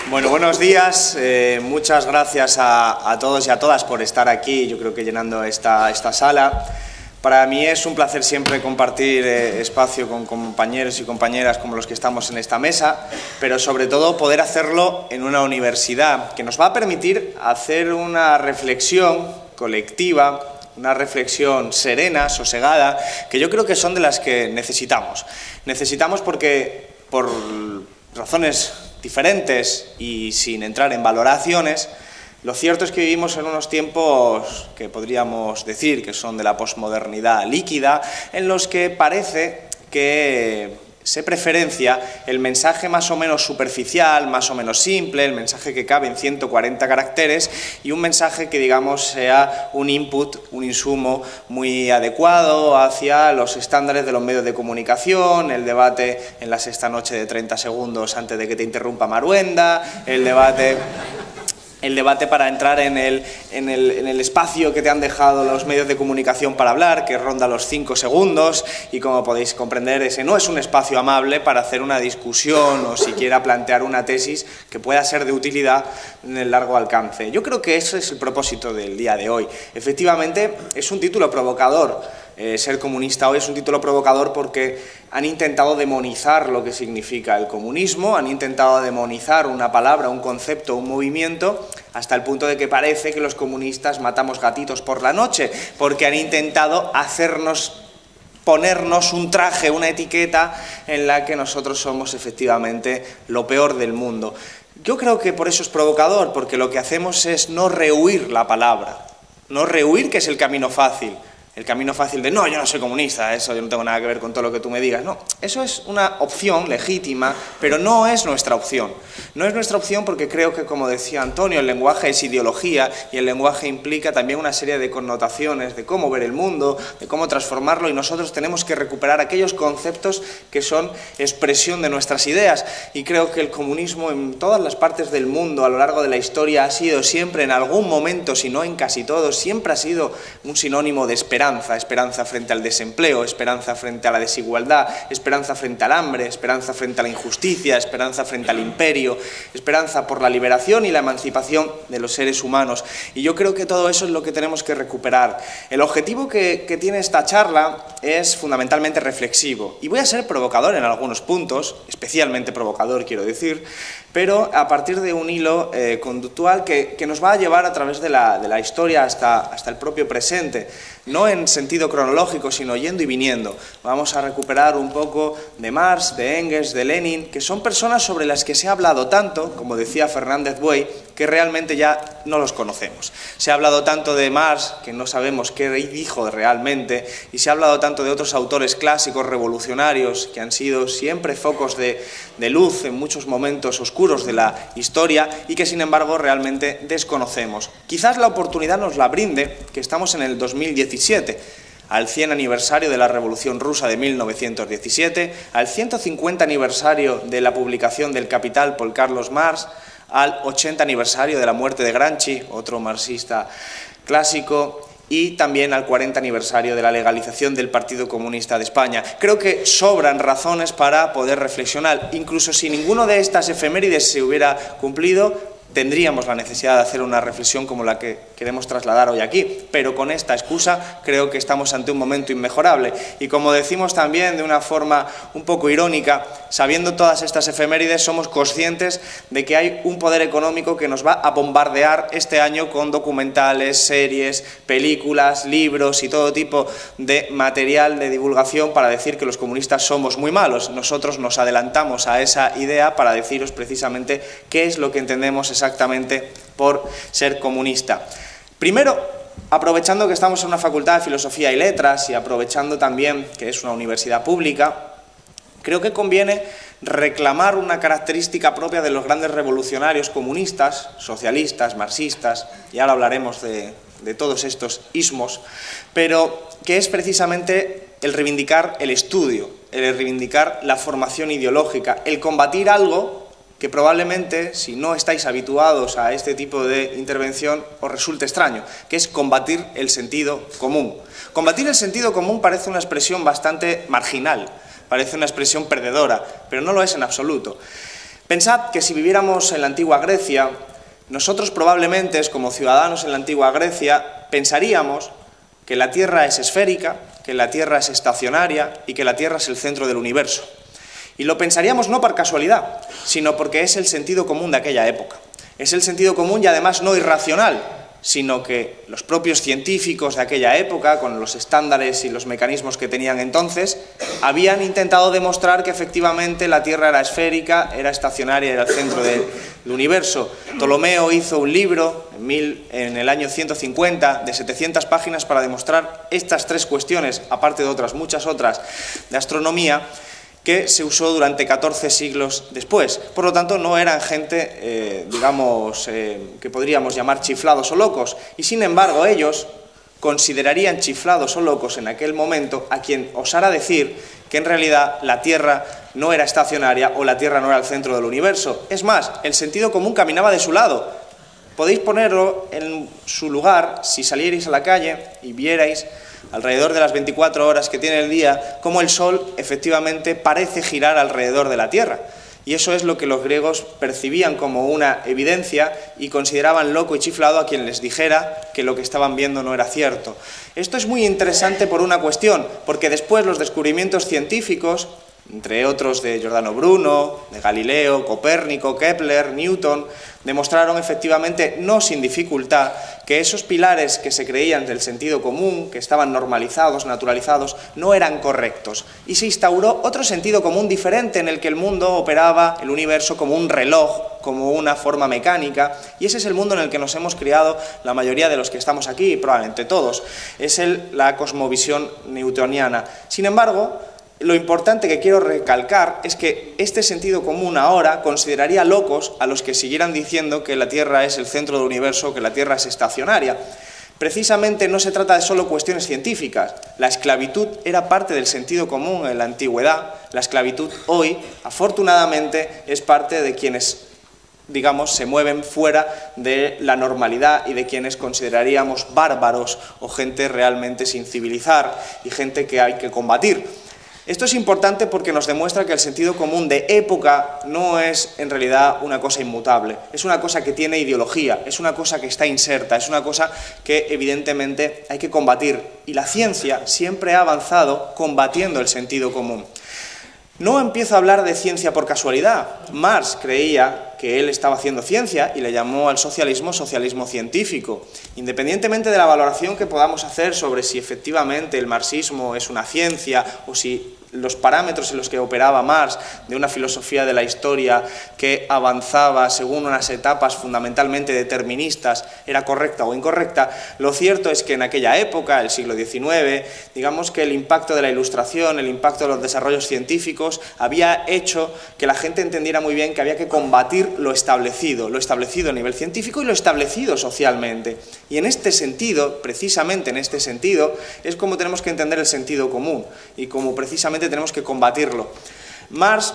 Bueno, buenos días. Muchas gracias a todos y a todas por estar aquí, yo creo que llenando esta sala. Para mí es un placer siempre compartir espacio con compañeros y compañeras como los que estamos en esta mesa, pero sobre todo poder hacerlo en una universidad que nos va a permitir hacer una reflexión colectiva, una reflexión serena, sosegada, que yo creo que son de las que necesitamos. Necesitamos porque, por razones diferentes y sin entrar en valoraciones, lo cierto es que vivimos en unos tiempos que podríamos decir que son de la posmodernidad líquida, en los que parece que se preferencia el mensaje más o menos superficial, más o menos simple, el mensaje que cabe en 140 caracteres y un mensaje que, digamos, sea un input, un insumo muy adecuado hacia los estándares de los medios de comunicación, el debate en la sexta noche de 30 segundos antes de que te interrumpa Maruenda, el debate para entrar en el espacio que te han dejado los medios de comunicación para hablar, que ronda los 5 segundos, y como podéis comprender, ese no es un espacio amable para hacer una discusión o siquiera plantear una tesis que pueda ser de utilidad en el largo alcance. Yo creo que ese es el propósito del día de hoy. Efectivamente, es un título provocador. Ser comunista hoy es un título provocador porque han intentado demonizar lo que significa el comunismo, han intentado demonizar una palabra, un concepto, un movimiento, hasta el punto de que parece que los comunistas matamos gatitos por la noche, porque han intentado ponernos un traje, una etiqueta en la que nosotros somos efectivamente lo peor del mundo. Yo creo que por eso es provocador, porque lo que hacemos es no rehuir la palabra, no rehuir que es el camino fácil. El camino fácil de, no, yo no soy comunista, eso yo no tengo nada que ver con todo lo que tú me digas. No, eso es una opción legítima, pero no es nuestra opción. No es nuestra opción porque creo que, como decía Antonio, el lenguaje es ideología y el lenguaje implica también una serie de connotaciones de cómo ver el mundo, de cómo transformarlo, y nosotros tenemos que recuperar aquellos conceptos que son expresión de nuestras ideas. Y creo que el comunismo en todas las partes del mundo a lo largo de la historia ha sido siempre, en algún momento, si no en casi todos, siempre ha sido un sinónimo de esperanza. Esperanza frente al desempleo, esperanza frente a la desigualdad, esperanza frente al hambre, esperanza frente a la injusticia, esperanza frente al imperio, esperanza por la liberación y la emancipación de los seres humanos. Y yo creo que todo eso es lo que tenemos que recuperar. El objetivo que tiene esta charla es fundamentalmente reflexivo. Y voy a ser provocador en algunos puntos, especialmente provocador quiero decir, pero a partir de un hilo conductual que nos va a llevar a través de la historia hasta el propio presente. No en sentido cronológico, sino yendo y viniendo. Vamos a recuperar un poco de Marx, de Engels, de Lenin, que son personas sobre las que se ha hablado tanto, como decía Fernández Buey, que realmente ya no los conocemos. Se ha hablado tanto de Marx, que no sabemos qué dijo realmente, y se ha hablado tanto de otros autores clásicos revolucionarios, que han sido siempre focos de luz en muchos momentos oscuros de la historia, y que sin embargo realmente desconocemos. Quizás la oportunidad nos la brinde, que estamos en el 2017, al 100 aniversario de la Revolución Rusa de 1917, al 150 aniversario de la publicación del Capital por Carlos Marx, al 80 aniversario de la muerte de Gramsci, otro marxista clásico, y también al 40 aniversario de la legalización del Partido Comunista de España. Creo que sobran razones para poder reflexionar. Incluso si ninguno de estas efemérides se hubiera cumplido, tendríamos la necesidad de hacer una reflexión como la que queremos trasladar hoy aquí, pero con esta excusa creo que estamos ante un momento inmejorable. Y como decimos también de una forma un poco irónica, sabiendo todas estas efemérides, somos conscientes de que hay un poder económico que nos va a bombardear este año con documentales, series, películas, libros y todo tipo de material de divulgación para decir que los comunistas somos muy malos. Nosotros nos adelantamos a esa idea para deciros precisamente qué es lo que entendemos exactamente por ser comunista. Primero, aprovechando que estamos en una facultad de Filosofía y Letras y aprovechando también que es una universidad pública, creo que conviene reclamar una característica propia de los grandes revolucionarios comunistas, socialistas, marxistas, y ahora hablaremos de todos estos ismos, pero que es precisamente el reivindicar el estudio, el reivindicar la formación ideológica, el combatir algo que probablemente, si no estáis habituados a este tipo de intervención, os resulte extraño, que es combatir el sentido común. Combatir el sentido común parece una expresión bastante marginal, parece una expresión perdedora, pero no lo es en absoluto. Pensad que si viviéramos en la antigua Grecia, nosotros probablemente, como ciudadanos en la antigua Grecia, pensaríamos que la Tierra es esférica, que la Tierra es estacionaria y que la Tierra es el centro del universo. Y lo pensaríamos no por casualidad, sino porque es el sentido común de aquella época. Es el sentido común y además no irracional, sino que los propios científicos de aquella época, con los estándares y los mecanismos que tenían entonces, habían intentado demostrar que efectivamente la Tierra era esférica, era estacionaria, era el centro del universo. Ptolomeo hizo un libro en el año 150 de 700 páginas para demostrar estas tres cuestiones, aparte de otras, muchas otras, de astronomía, que se usó durante 14 siglos después. Por lo tanto, no eran gente, que podríamos llamar chiflados o locos, y sin embargo ellos considerarían chiflados o locos en aquel momento a quien osara decir que en realidad la Tierra no era estacionaria o la Tierra no era el centro del universo. Es más, el sentido común caminaba de su lado. Podéis ponerlo en su lugar si salierais a la calle y vierais alrededor de las 24 horas que tiene el día, cómo el Sol efectivamente parece girar alrededor de la Tierra. Y eso es lo que los griegos percibían como una evidencia y consideraban loco y chiflado a quien les dijera que lo que estaban viendo no era cierto. Esto es muy interesante por una cuestión, porque después los descubrimientos científicos, entre otros de Giordano Bruno, de Galileo, Copérnico, Kepler, Newton, demostraron efectivamente, no sin dificultad, que esos pilares que se creían del sentido común, que estaban normalizados, naturalizados, no eran correctos. Y se instauró otro sentido común diferente en el que el mundo operaba, el universo, como un reloj, como una forma mecánica, y ese es el mundo en el que nos hemos criado la mayoría de los que estamos aquí, probablemente todos. Es la cosmovisión newtoniana. Sin embargo, lo importante que quiero recalcar es que este sentido común ahora consideraría locos a los que siguieran diciendo que la Tierra es el centro del universo, que la Tierra es estacionaria. Precisamente no se trata de solo cuestiones científicas. La esclavitud era parte del sentido común en la antigüedad. La esclavitud hoy, afortunadamente, es parte de quienes, se mueven fuera de la normalidad y de quienes consideraríamos bárbaros o gente realmente sin civilizar y gente que hay que combatir. Esto es importante porque nos demuestra que el sentido común de época no es en realidad una cosa inmutable, es una cosa que tiene ideología, es una cosa que está inserta, es una cosa que evidentemente hay que combatir, y la ciencia siempre ha avanzado combatiendo el sentido común. No empiezo a hablar de ciencia por casualidad. Marx creía que él estaba haciendo ciencia y le llamó al socialismo socialismo científico. Independientemente de la valoración que podamos hacer sobre si efectivamente el marxismo es una ciencia o si los parámetros en los que operaba Marx, de una filosofía de la historia que avanzaba según unas etapas fundamentalmente deterministas, era correcta o incorrecta, lo cierto es que en aquella época, el siglo XIX, digamos que el impacto de la Ilustración, el impacto de los desarrollos científicos, había hecho que la gente entendiera muy bien que había que combatir lo establecido a nivel científico y lo establecido socialmente. Y en este sentido, precisamente en este sentido, es como tenemos que entender el sentido común y como precisamente tenemos que combatirlo. Marx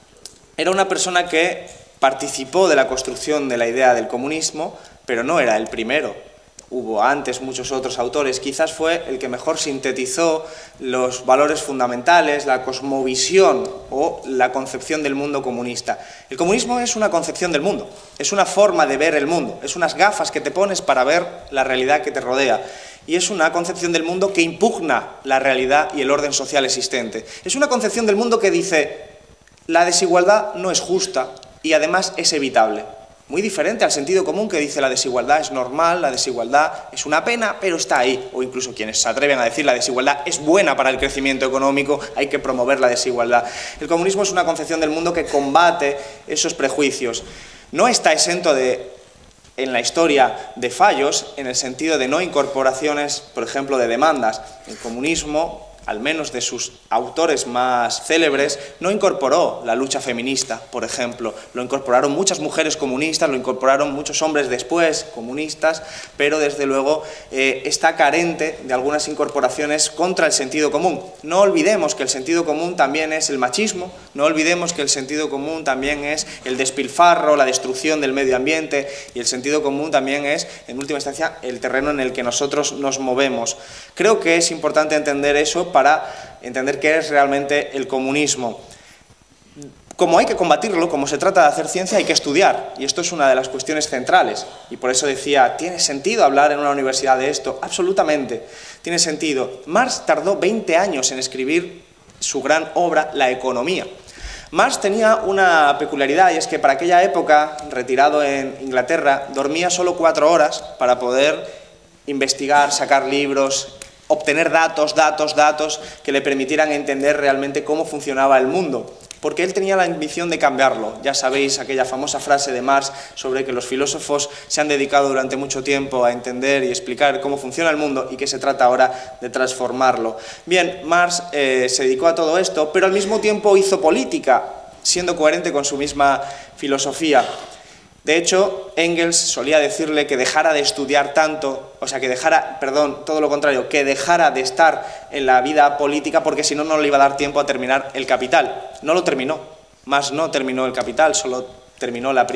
era una persona que participó de la construcción de la idea del comunismo, pero no era el primero. Hubo antes muchos otros autores, quizás fue el que mejor sintetizó los valores fundamentales, la cosmovisión o la concepción del mundo comunista. El comunismo es una concepción del mundo, es una forma de ver el mundo, es unas gafas que te pones para ver la realidad que te rodea. Y es una concepción del mundo que impugna la realidad y el orden social existente. Es una concepción del mundo que dice, la desigualdad no es justa y además es evitable. Muy diferente al sentido común que dice la desigualdad es normal, la desigualdad es una pena, pero está ahí. O incluso quienes se atreven a decir la desigualdad es buena para el crecimiento económico, hay que promover la desigualdad. El comunismo es una concepción del mundo que combate esos prejuicios. No está exento en la historia de fallos, en el sentido de no incorporaciones, por ejemplo, de demandas. El comunismo, al menos de sus autores más célebres, no incorporó la lucha feminista, por ejemplo. Lo incorporaron muchas mujeres comunistas, lo incorporaron muchos hombres después comunistas, pero desde luego está carente de algunas incorporaciones contra el sentido común. No olvidemos que el sentido común también es el machismo, no olvidemos que el sentido común también es el despilfarro, la destrucción del medio ambiente, y el sentido común también es, en última instancia, el terreno en el que nosotros nos movemos. Creo que es importante entender eso para entender qué es realmente el comunismo. Como hay que combatirlo, como se trata de hacer ciencia, hay que estudiar. Y esto es una de las cuestiones centrales. Y por eso decía, ¿tiene sentido hablar en una universidad de esto? Absolutamente, tiene sentido. Marx tardó 20 años en escribir su gran obra, La economía. Marx tenía una peculiaridad, y es que para aquella época, retirado en Inglaterra, dormía solo 4 horas para poder investigar, sacar libros, obtener datos que le permitieran entender realmente cómo funcionaba el mundo. Porque él tenía la ambición de cambiarlo. Ya sabéis aquella famosa frase de Marx sobre que los filósofos se han dedicado durante mucho tiempo a entender y explicar cómo funciona el mundo y que se trata ahora de transformarlo. Bien, Marx se dedicó a todo esto, pero al mismo tiempo hizo política, siendo coherente con su misma filosofía. De hecho, Engels solía decirle que dejara de estudiar tanto, o sea, que dejara, perdón, todo lo contrario, que dejara de estar en la vida política porque si no, no le iba a dar tiempo a terminar El Capital. No lo terminó, Marx no terminó El Capital, solo terminó la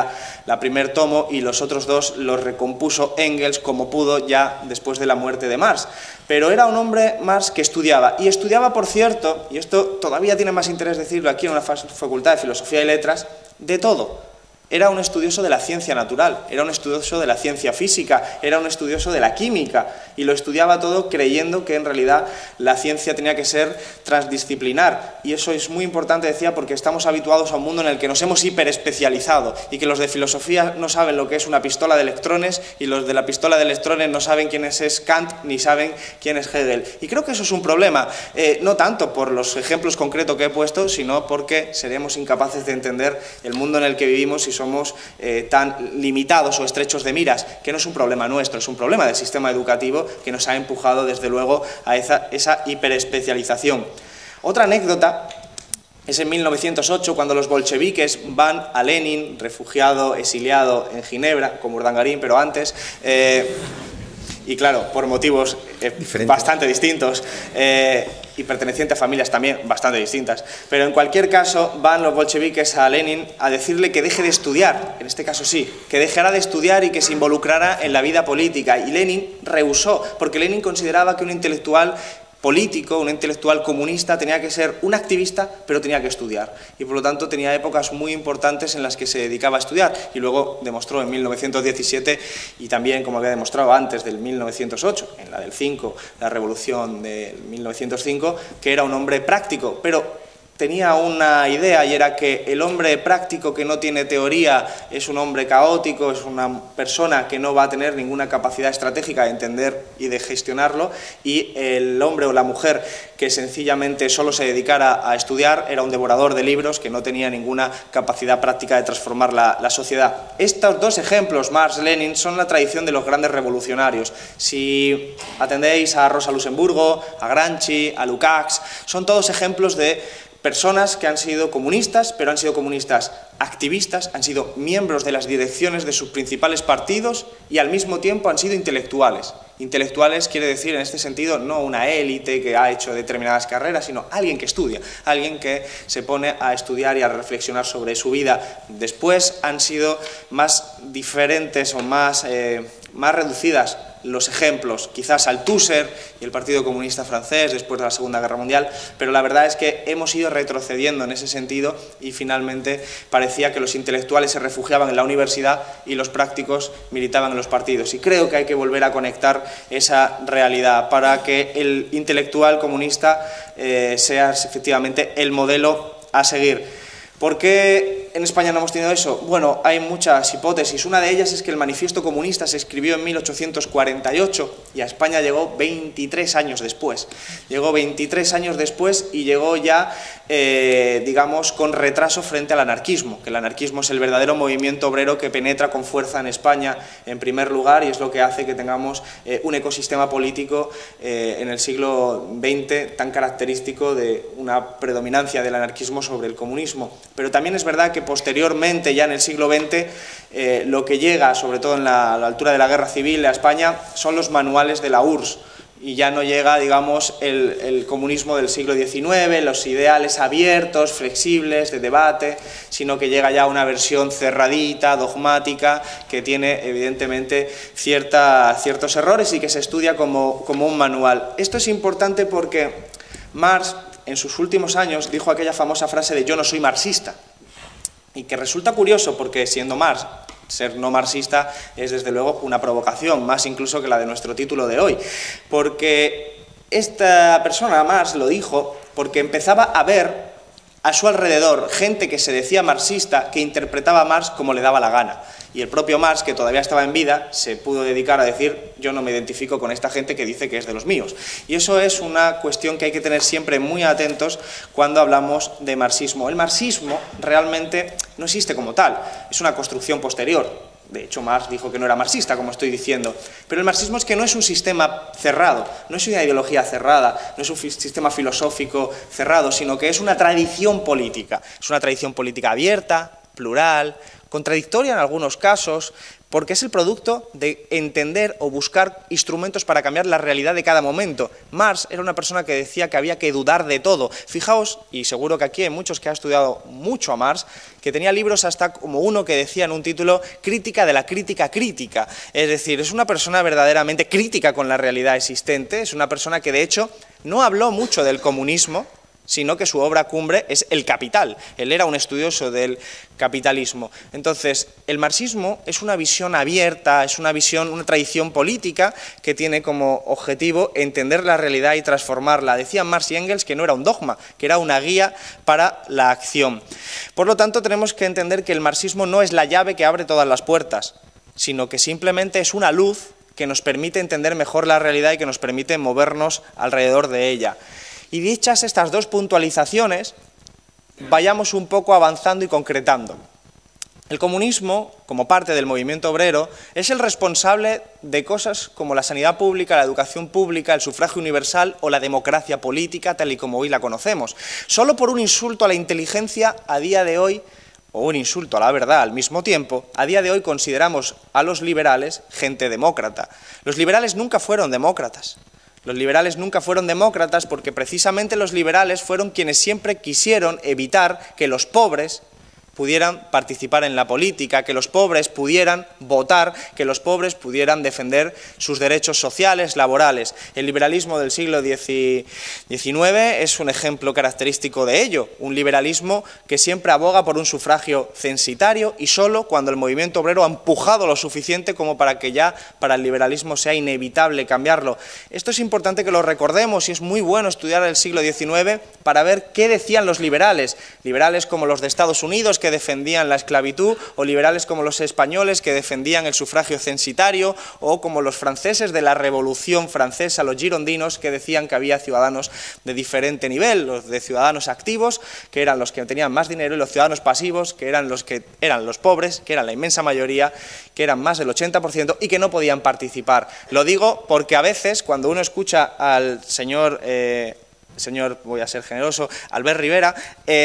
primer tomo y los otros 2 los recompuso Engels como pudo ya después de la muerte de Marx. Pero era un hombre, Marx, que estudiaba. Y estudiaba, por cierto, y esto todavía tiene más interés decirlo aquí en una facultad de Filosofía y Letras, de todo. Era un estudioso de la ciencia natural, era un estudioso de la ciencia física, era un estudioso de la química y lo estudiaba todo creyendo que en realidad la ciencia tenía que ser transdisciplinar y eso es muy importante, decía, porque estamos habituados a un mundo en el que nos hemos hiperespecializado y que los de filosofía no saben lo que es una pistola de electrones y los de la pistola de electrones no saben quién es Kant ni saben quién es Hegel. Y creo que eso es un problema, no tanto por los ejemplos concretos que he puesto, sino porque seremos incapaces de entender el mundo en el que vivimos y somos tan limitados o estrechos de miras, que no es un problema nuestro, es un problema del sistema educativo que nos ha empujado desde luego a esa hiperespecialización. Otra anécdota es en 1908 cuando los bolcheviques van a Lenin, refugiado, exiliado en Ginebra, como Urdangarín, pero antes, y claro, por motivos bastante distintos, y perteneciente a familias también bastante distintas. Pero en cualquier caso, van los bolcheviques a Lenin a decirle que deje de estudiar, en este caso sí, que dejara de estudiar y que se involucrara en la vida política. Y Lenin rehusó, porque Lenin consideraba que un intelectual político, un intelectual comunista, tenía que ser un activista, pero tenía que estudiar. Y por lo tanto tenía épocas muy importantes en las que se dedicaba a estudiar. Y luego demostró en 1917, y también, como había demostrado antes del 1908, en la del 5, la revolución de 1905, que era un hombre práctico, pero tenía una idea y era que el hombre práctico que no tiene teoría es un hombre caótico, es una persona que no va a tener ninguna capacidad estratégica de entender y de gestionarlo, y el hombre o la mujer que sencillamente solo se dedicara a estudiar era un devorador de libros que no tenía ninguna capacidad práctica de transformar la sociedad. Estos 2 ejemplos, Marx, Lenin, son la tradición de los grandes revolucionarios. Si atendéis a Rosa Luxemburgo, a Gramsci, a Lukács, son todos ejemplos de personas que han sido comunistas, pero han sido comunistas activistas, han sido miembros de las direcciones de sus principales partidos y al mismo tiempo han sido intelectuales. Intelectuales quiere decir en este sentido no una élite que ha hecho determinadas carreras, sino alguien que estudia, alguien que se pone a estudiar y a reflexionar sobre su vida. Después han sido más diferentes o más reducidas los ejemplos, quizás Althusser y el Partido Comunista francés después de la Segunda Guerra Mundial, pero la verdad es que hemos ido retrocediendo en ese sentido y finalmente parecía que los intelectuales se refugiaban en la universidad y los prácticos militaban en los partidos. Y creo que hay que volver a conectar esa realidad para que el intelectual comunista sea efectivamente el modelo a seguir. ¿Por qué en España no hemos tenido eso? Bueno, hay muchas hipótesis. Una de ellas es que el Manifiesto Comunista se escribió en 1848 y a España llegó 23 años después. Llegó 23 años después y llegó ya, digamos, con retraso frente al anarquismo, que el anarquismo es el verdadero movimiento obrero que penetra con fuerza en España en primer lugar y es lo que hace que tengamos un ecosistema político en el siglo XX tan característico de una predominancia del anarquismo sobre el comunismo. Pero también es verdad que posteriormente, ya en el siglo XX, lo que llega, sobre todo a la altura de la Guerra Civil a España, son los manuales de la URSS. Y ya no llega, digamos, el comunismo del siglo XIX, los ideales abiertos, flexibles, de debate, sino que llega ya una versión cerradita, dogmática, que tiene evidentemente ciertos errores y que se estudia como un manual. Esto es importante porque Marx en sus últimos años, dijo aquella famosa frase de "yo no soy marxista", y que resulta curioso porque, siendo Marx, ser no marxista es desde luego una provocación, más incluso que la de nuestro título de hoy, porque esta persona, Marx, lo dijo porque empezaba a ver a su alrededor gente que se decía marxista, que interpretaba a Marx como le daba la gana. Y el propio Marx, que todavía estaba en vida, se pudo dedicar a decir: yo no me identifico con esta gente que dice que es de los míos. Y eso es una cuestión que hay que tener siempre muy atentos cuando hablamos de marxismo. El marxismo realmente no existe como tal, es una construcción posterior. De hecho, Marx dijo que no era marxista, como estoy diciendo. Pero el marxismo es que no es un sistema cerrado, no es una ideología cerrada, no es un sistema filosófico cerrado, sino que es una tradición política. Es una tradición política abierta, plural, contradictoria en algunos casos, porque es el producto de entender o buscar instrumentos para cambiar la realidad de cada momento. Marx era una persona que decía que había que dudar de todo. Fijaos, y seguro que aquí hay muchos que han estudiado mucho a Marx, que tenía libros hasta como uno que decía en un título "Crítica de la crítica crítica". Es decir, es una persona verdaderamente crítica con la realidad existente, es una persona que de hecho no habló mucho del comunismo, sino que su obra cumbre es El Capital. Él era un estudioso del capitalismo. Entonces, el marxismo es una visión abierta, es una visión, una tradición política que tiene como objetivo entender la realidad y transformarla. Decían Marx y Engels que no era un dogma, que era una guía para la acción. Por lo tanto, tenemos que entender que el marxismo no es la llave que abre todas las puertas, sino que simplemente es una luz que nos permite entender mejor la realidad y que nos permite movernos alrededor de ella. Y dichas estas dos puntualizaciones, vayamos un poco avanzando y concretando. El comunismo, como parte del movimiento obrero, es el responsable de cosas como la sanidad pública, la educación pública, el sufragio universal o la democracia política, tal y como hoy la conocemos. Solo por un insulto a la inteligencia, a día de hoy, o un insulto a la verdad al mismo tiempo, a día de hoy consideramos a los liberales gente demócrata. Los liberales nunca fueron demócratas. Los liberales nunca fueron demócratas porque precisamente los liberales fueron quienes siempre quisieron evitar que los pobres pudieran participar en la política, que los pobres pudieran votar, que los pobres pudieran defender sus derechos sociales, laborales. El liberalismo del siglo XIX es un ejemplo característico de ello, un liberalismo que siempre aboga por un sufragio censitario y solo cuando el movimiento obrero ha empujado lo suficiente como para que ya para el liberalismo sea inevitable cambiarlo. Esto es importante que lo recordemos y es muy bueno estudiar el siglo XIX para ver qué decían los liberales como los de Estados Unidos, que defendían la esclavitud, o liberales como los españoles que defendían el sufragio censitario, o como los franceses de la Revolución Francesa, los girondinos, que decían que había ciudadanos de diferente nivel, los de ciudadanos activos, que eran los que tenían más dinero, y los ciudadanos pasivos, que eran los pobres, que eran la inmensa mayoría, que eran más del 80% y que no podían participar. Lo digo porque a veces cuando uno escucha al señor, voy a ser generoso, Albert Rivera,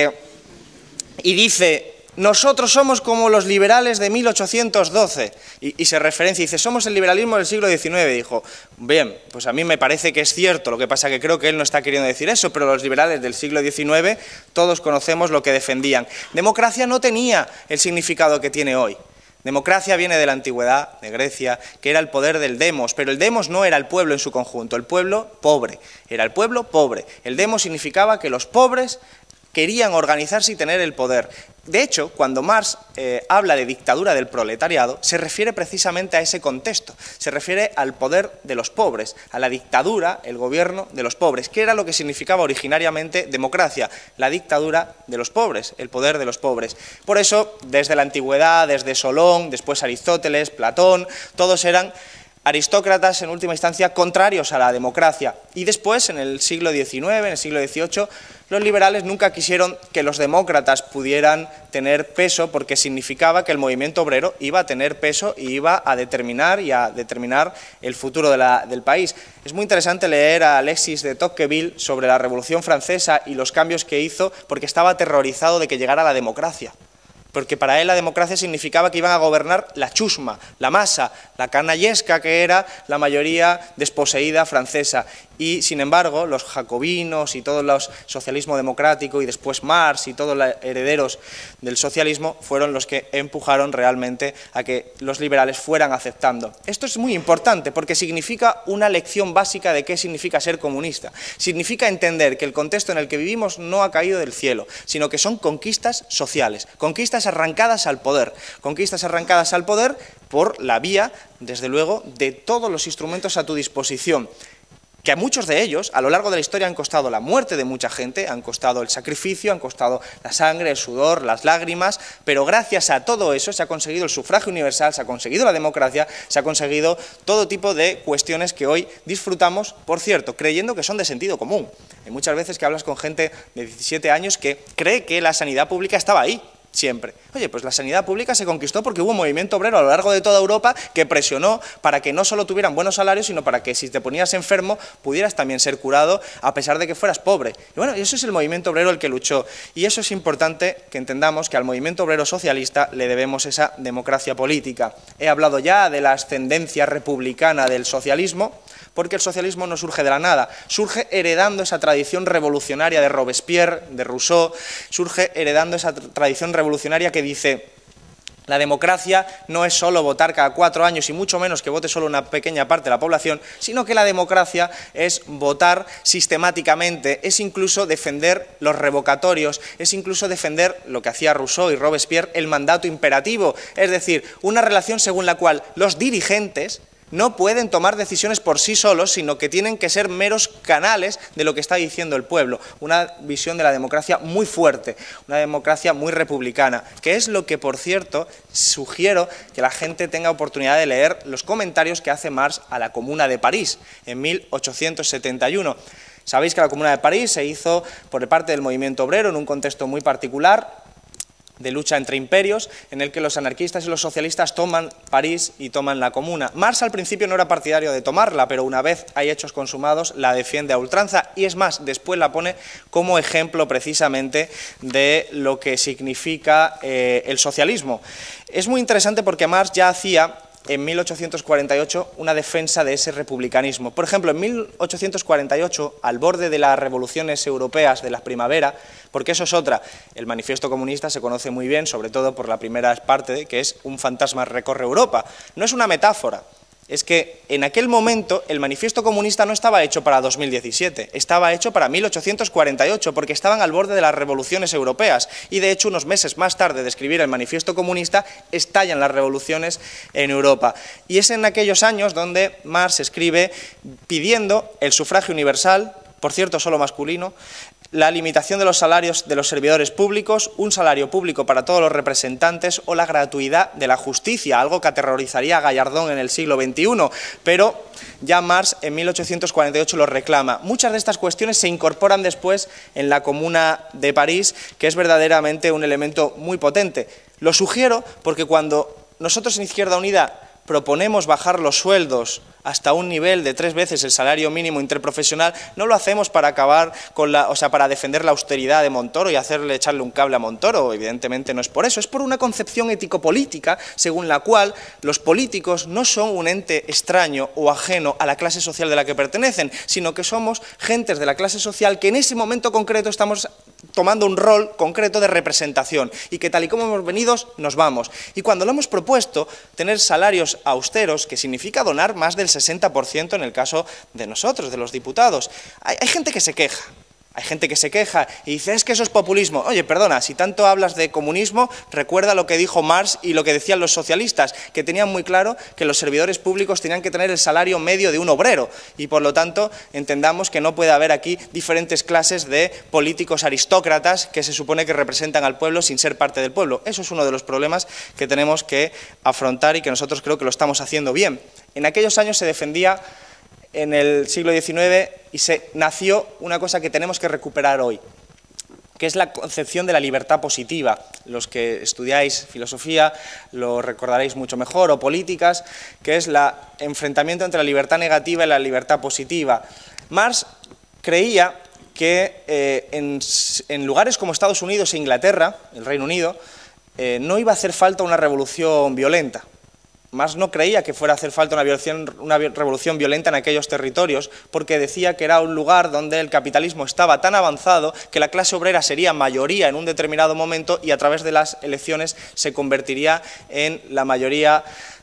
y dice: nosotros somos como los liberales de 1812, y se referencia y dice: somos el liberalismo del siglo XIX. Dijo: bien, pues a mí me parece que es cierto, lo que pasa que creo que él no está queriendo decir eso, pero los liberales del siglo XIX todos conocemos lo que defendían. Democracia no tenía el significado que tiene hoy. Democracia viene de la antigüedad, de Grecia, que era el poder del demos, pero el demos no era el pueblo en su conjunto, el pueblo pobre, era el pueblo pobre. El demos significaba que los pobres querían organizarse y tener el poder. De hecho, cuando Marx habla de dictadura del proletariado, se refiere precisamente a ese contexto, se refiere al poder de los pobres, a la dictadura, el gobierno de los pobres, que era lo que significaba originariamente democracia, la dictadura de los pobres, el poder de los pobres. Por eso, desde la antigüedad, desde Solón, después Aristóteles, Platón, todos eran aristócratas en última instancia contrarios a la democracia. Y después, en el siglo XIX, en el siglo XVIII, los liberales nunca quisieron que los demócratas pudieran tener peso porque significaba que el movimiento obrero iba a tener peso y iba a determinar el futuro del país. Es muy interesante leer a Alexis de Tocqueville sobre la Revolución Francesa y los cambios que hizo porque estaba aterrorizado de que llegara la democracia. Porque para él la democracia significaba que iban a gobernar la chusma, la masa, la canallesca que era la mayoría desposeída francesa. y, sin embargo, los jacobinos y todo el socialismo democrático y después Marx y todos los herederos del socialismo fueron los que empujaron realmente a que los liberales fueran aceptando. Esto es muy importante porque significa una lección básica de qué significa ser comunista. Significa entender que el contexto en el que vivimos no ha caído del cielo, sino que son conquistas sociales, conquistas arrancadas al poder por la vía, desde luego, de todos los instrumentos a tu disposición, que a muchos de ellos, a lo largo de la historia, han costado la muerte de mucha gente, han costado el sacrificio, han costado la sangre, el sudor, las lágrimas, pero gracias a todo eso se ha conseguido el sufragio universal, se ha conseguido la democracia, se ha conseguido todo tipo de cuestiones que hoy disfrutamos, por cierto, creyendo que son de sentido común. Hay muchas veces que hablas con gente de 17 años que cree que la sanidad pública estaba ahí, siempre. Oye, pues la sanidad pública se conquistó porque hubo un movimiento obrero a lo largo de toda Europa que presionó para que no solo tuvieran buenos salarios, sino para que si te ponías enfermo pudieras también ser curado a pesar de que fueras pobre. Y bueno, eso es el movimiento obrero el que luchó. Y eso es importante que entendamos que al movimiento obrero socialista le debemos esa democracia política. He hablado ya de la ascendencia republicana del socialismo, porque el socialismo no surge de la nada, surge heredando esa tradición revolucionaria de Robespierre, de Rousseau, surge heredando esa tradición revolucionaria que dice: la democracia no es solo votar cada 4 años y mucho menos que vote solo una pequeña parte de la población, sino que la democracia es votar sistemáticamente, es incluso defender los revocatorios, es incluso defender lo que hacía Rousseau y Robespierre, el mandato imperativo, es decir, una relación según la cual los dirigentes no pueden tomar decisiones por sí solos, sino que tienen que ser meros canales de lo que está diciendo el pueblo. Una visión de la democracia muy fuerte, una democracia muy republicana, que es lo que, por cierto, sugiero que la gente tenga oportunidad de leer los comentarios que hace Marx a la Comuna de París en 1871. Sabéis que la Comuna de París se hizo por parte del movimiento obrero en un contexto muy particular, de lucha entre imperios, en el que los anarquistas y los socialistas toman París y toman la Comuna. Marx al principio no era partidario de tomarla, pero una vez hay hechos consumados la defiende a ultranza y es más, después la pone como ejemplo precisamente de lo que significa el socialismo. Es muy interesante porque Marx ya hacía en 1848 una defensa de ese republicanismo. Por ejemplo, en 1848, al borde de las revoluciones europeas de la primavera, porque eso es otra, el manifiesto comunista se conoce muy bien, sobre todo por la primera parte, que es un fantasma recorre Europa. No es una metáfora, es que en aquel momento el manifiesto comunista no estaba hecho para 2017, estaba hecho para 1848, porque estaban al borde de las revoluciones europeas y de hecho unos meses más tarde de escribir el manifiesto comunista estallan las revoluciones en Europa. Y es en aquellos años donde Marx escribe pidiendo el sufragio universal, por cierto solo masculino, la limitación de los salarios de los servidores públicos, un salario público para todos los representantes o la gratuidad de la justicia, algo que aterrorizaría a Gallardón en el siglo XXI, pero ya Marx en 1848 lo reclama. Muchas de estas cuestiones se incorporan después en la Comuna de París, que es verdaderamente un elemento muy potente. Lo sugiero porque cuando nosotros en Izquierda Unida proponemos bajar los sueldos hasta un nivel de 3 veces el salario mínimo interprofesional, no lo hacemos para acabar con para defender la austeridad de Montoro y echarle un cable a Montoro, evidentemente no es por eso, es por una concepción ético-política según la cual los políticos no son un ente extraño o ajeno a la clase social de la que pertenecen, sino que somos gentes de la clase social que en ese momento concreto estamos tomando un rol concreto de representación y que tal y como hemos venido nos vamos. Y cuando lo hemos propuesto, tener salarios austeros, que significa donar más del 60% en el caso de nosotros, de los diputados. Hay gente que se queja. Hay gente que se queja y dice, es que eso es populismo. Oye, perdona, si tanto hablas de comunismo, recuerda lo que dijo Marx y lo que decían los socialistas, que tenían muy claro que los servidores públicos tenían que tener el salario medio de un obrero y, por lo tanto, entendamos que no puede haber aquí diferentes clases de políticos aristócratas que se supone que representan al pueblo sin ser parte del pueblo. Eso es uno de los problemas que tenemos que afrontar y que nosotros creo que lo estamos haciendo bien. En aquellos años se defendía en el siglo XIX y nació una cosa que tenemos que recuperar hoy, que es la concepción de la libertad positiva. Los que estudiáis filosofía lo recordaréis mucho mejor, o políticas, que es el enfrentamiento entre la libertad negativa y la libertad positiva. Marx creía que en lugares como Estados Unidos e Inglaterra, el Reino Unido, no iba a hacer falta una revolución violenta. Marx no creía que fuera a hacer falta una revolución violenta en aquellos territorios, porque decía que era un lugar donde el capitalismo estaba tan avanzado que la clase obrera sería mayoría en un determinado momento y a través de las elecciones se convertiría en la mayoría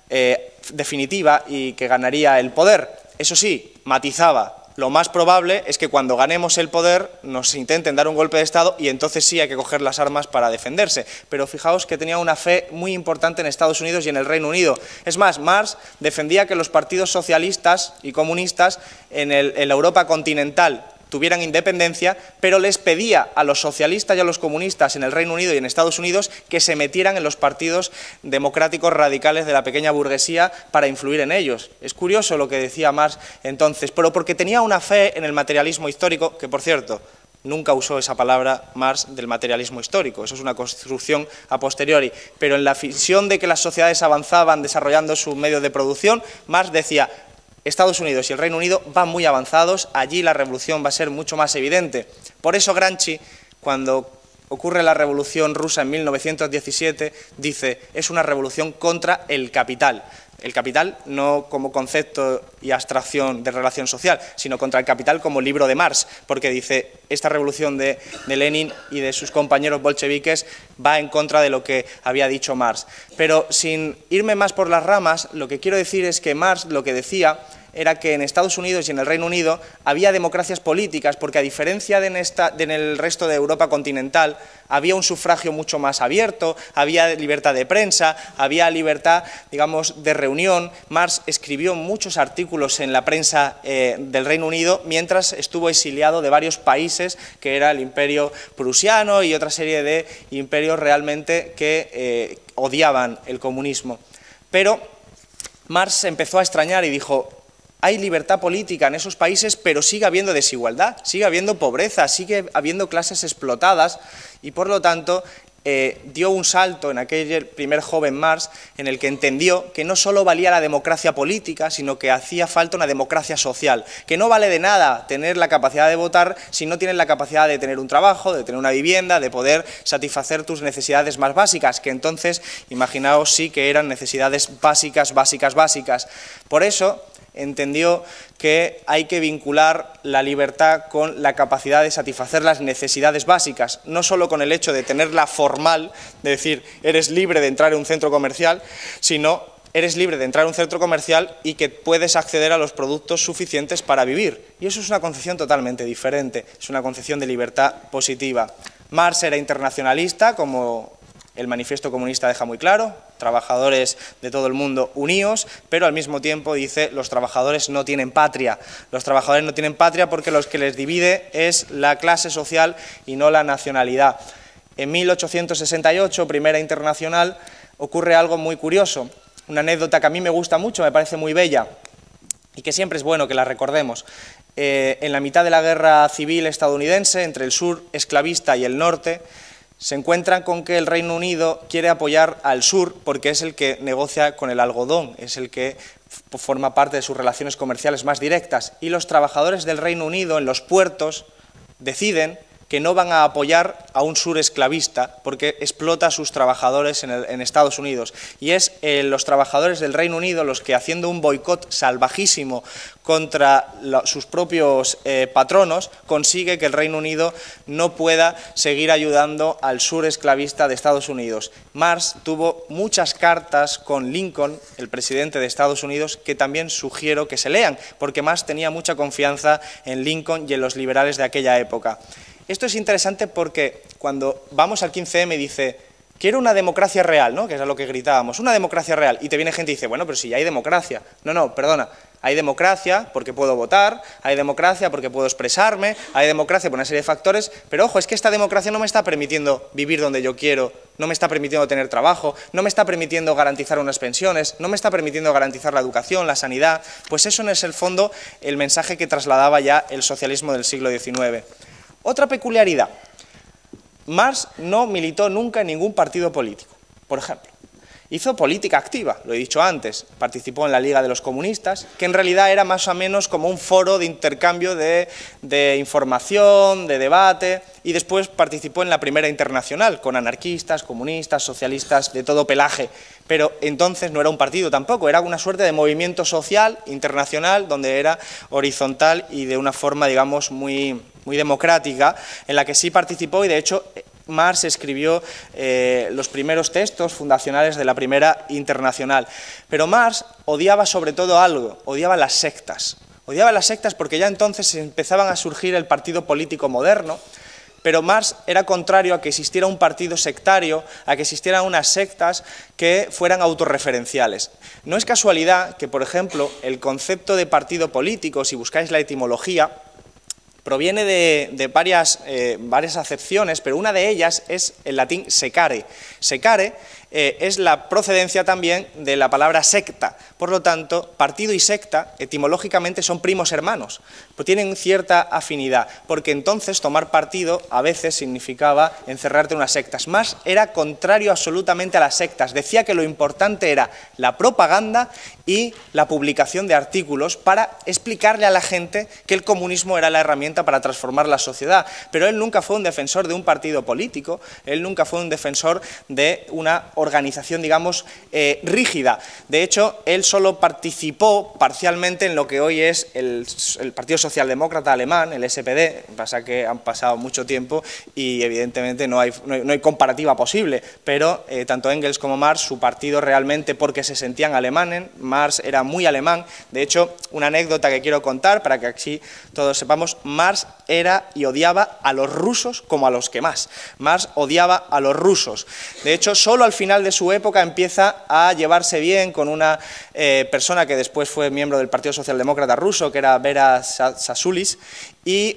definitiva y que ganaría el poder. Eso sí, matizaba. Lo más probable es que cuando ganemos el poder nos intenten dar un golpe de Estado y entonces sí hay que coger las armas para defenderse. Pero fijaos que tenía una fe muy importante en Estados Unidos y en el Reino Unido. Es más, Marx defendía que los partidos socialistas y comunistas en la Europa continental tuvieran independencia, pero les pedía a los socialistas y a los comunistas en el Reino Unido y en Estados Unidos que se metieran en los partidos democráticos radicales de la pequeña burguesía para influir en ellos. Es curioso lo que decía Marx entonces, pero porque tenía una fe en el materialismo histórico, que por cierto, nunca usó esa palabra Marx del materialismo histórico, eso es una construcción a posteriori, pero en la visión de que las sociedades avanzaban desarrollando sus medios de producción, Marx decía: Estados Unidos y el Reino Unido van muy avanzados, allí la revolución va a ser mucho más evidente. Por eso Gramsci, cuando ocurre la revolución rusa en 1917, dice: es una revolución contra el capital. El capital no como concepto y abstracción de relación social, sino contra el capital como libro de Marx, porque dice, esta revolución de Lenin y de sus compañeros bolcheviques va en contra de lo que había dicho Marx. Pero sin irme más por las ramas, lo que quiero decir es que Marx lo que decía era que en Estados Unidos y en el Reino Unido había democracias políticas, porque a diferencia de en el resto de Europa continental, había un sufragio mucho más abierto, había libertad de prensa, había libertad, digamos, de reunión. Marx escribió muchos artículos en la prensa del Reino Unido mientras estuvo exiliado de varios países, que era el Imperio Prusiano y otra serie de imperios realmente que odiaban el comunismo. Pero Marx empezó a extrañar y dijo: hay libertad política en esos países, pero sigue habiendo desigualdad, sigue habiendo pobreza, sigue habiendo clases explotadas y, por lo tanto, dio un salto en aquel primer joven Marx en el que entendió que no solo valía la democracia política, sino que hacía falta una democracia social, que no vale de nada tener la capacidad de votar si no tienes la capacidad de tener un trabajo, de tener una vivienda, de poder satisfacer tus necesidades más básicas, que entonces, imaginaos, sí que eran necesidades básicas. Por eso entendió que hay que vincular la libertad con la capacidad de satisfacer las necesidades básicas, no solo con el hecho de tenerla formal, de decir, eres libre de entrar en un centro comercial, sino eres libre de entrar en un centro comercial y que puedes acceder a los productos suficientes para vivir. Y eso es una concepción totalmente diferente, es una concepción de libertad positiva. Marx era internacionalista, como el Manifiesto Comunista deja muy claro, trabajadores de todo el mundo unidos, pero al mismo tiempo dice: los trabajadores no tienen patria. Los trabajadores no tienen patria porque lo que les divide es la clase social y no la nacionalidad. En 1868, Primera Internacional, ocurre algo muy curioso, una anécdota que a mí me gusta mucho, me parece muy bella y que siempre es bueno que la recordemos. En la mitad de la guerra civil estadounidense, entre el sur esclavista y el norte, se encuentran con que el Reino Unido quiere apoyar al sur porque es el que negocia con el algodón, es el que forma parte de sus relaciones comerciales más directas, y los trabajadores del Reino Unido en los puertos deciden que no van a apoyar a un sur esclavista porque explota a sus trabajadores en Estados Unidos. Y es los trabajadores del Reino Unido los que, haciendo un boicot salvajísimo contra sus propios patronos, consigue que el Reino Unido no pueda seguir ayudando al sur esclavista de Estados Unidos. Marx tuvo muchas cartas con Lincoln, el presidente de Estados Unidos, que también sugiero que se lean, porque Marx tenía mucha confianza en Lincoln y en los liberales de aquella época. Esto es interesante porque cuando vamos al 15M dice: quiero una democracia real, ¿no?, que era lo que gritábamos, una democracia real, y te viene gente y dice: bueno, pero si ya hay democracia. No, perdona, hay democracia porque puedo votar, hay democracia porque puedo expresarme, hay democracia por una serie de factores, pero ojo, es que esta democracia no me está permitiendo vivir donde yo quiero, no me está permitiendo tener trabajo, no me está permitiendo garantizar unas pensiones, no me está permitiendo garantizar la educación, la sanidad. Pues eso no es el fondo, el mensaje que trasladaba ya el socialismo del siglo XIX. Otra peculiaridad: Marx no militó nunca en ningún partido político, por ejemplo. Hizo política activa, lo he dicho antes, participó en la Liga de los Comunistas, que en realidad era más o menos como un foro de intercambio de información, de debate, y después participó en la Primera Internacional, con anarquistas, comunistas, socialistas, de todo pelaje, pero entonces no era un partido tampoco, era una suerte de movimiento social internacional, donde era horizontal y de una forma, digamos, muy democrática, en la que sí participó y, de hecho, Marx escribió los primeros textos fundacionales de la Primera Internacional. Pero Marx odiaba sobre todo algo, odiaba las sectas. Odiaba las sectas porque ya entonces empezaban a surgir el partido político moderno, pero Marx era contrario a que existiera un partido sectario, a que existieran unas sectas que fueran autorreferenciales. No es casualidad que, por ejemplo, el concepto de partido político, si buscáis la etimología, proviene de varias acepciones, pero una de ellas es el latín secare. Secare es la procedencia también de la palabra secta. Por lo tanto, partido y secta etimológicamente son primos hermanos, pero tienen cierta afinidad, porque entonces tomar partido a veces significaba encerrarte en unas sectas. Marx era contrario absolutamente a las sectas, decía que lo importante era la propaganda y la publicación de artículos para explicarle a la gente que el comunismo era la herramienta para transformar la sociedad, pero él nunca fue un defensor de un partido político, él nunca fue un defensor de una organización, digamos, rígida. De hecho, él solo participó parcialmente en lo que hoy es el Partido Socialdemócrata Alemán, el SPD, pasa que han pasado mucho tiempo y evidentemente no hay comparativa posible, pero tanto Engels como Marx, su partido realmente, porque se sentían alemanes, Marx era muy alemán. De hecho, una anécdota que quiero contar para que así todos sepamos, Marx era y odiaba a los rusos como a los que más. Marx odiaba a los rusos. De hecho, solo al final de su época empieza a llevarse bien con una persona que después fue miembro del Partido Socialdemócrata ruso, que era Vera Sasulis, y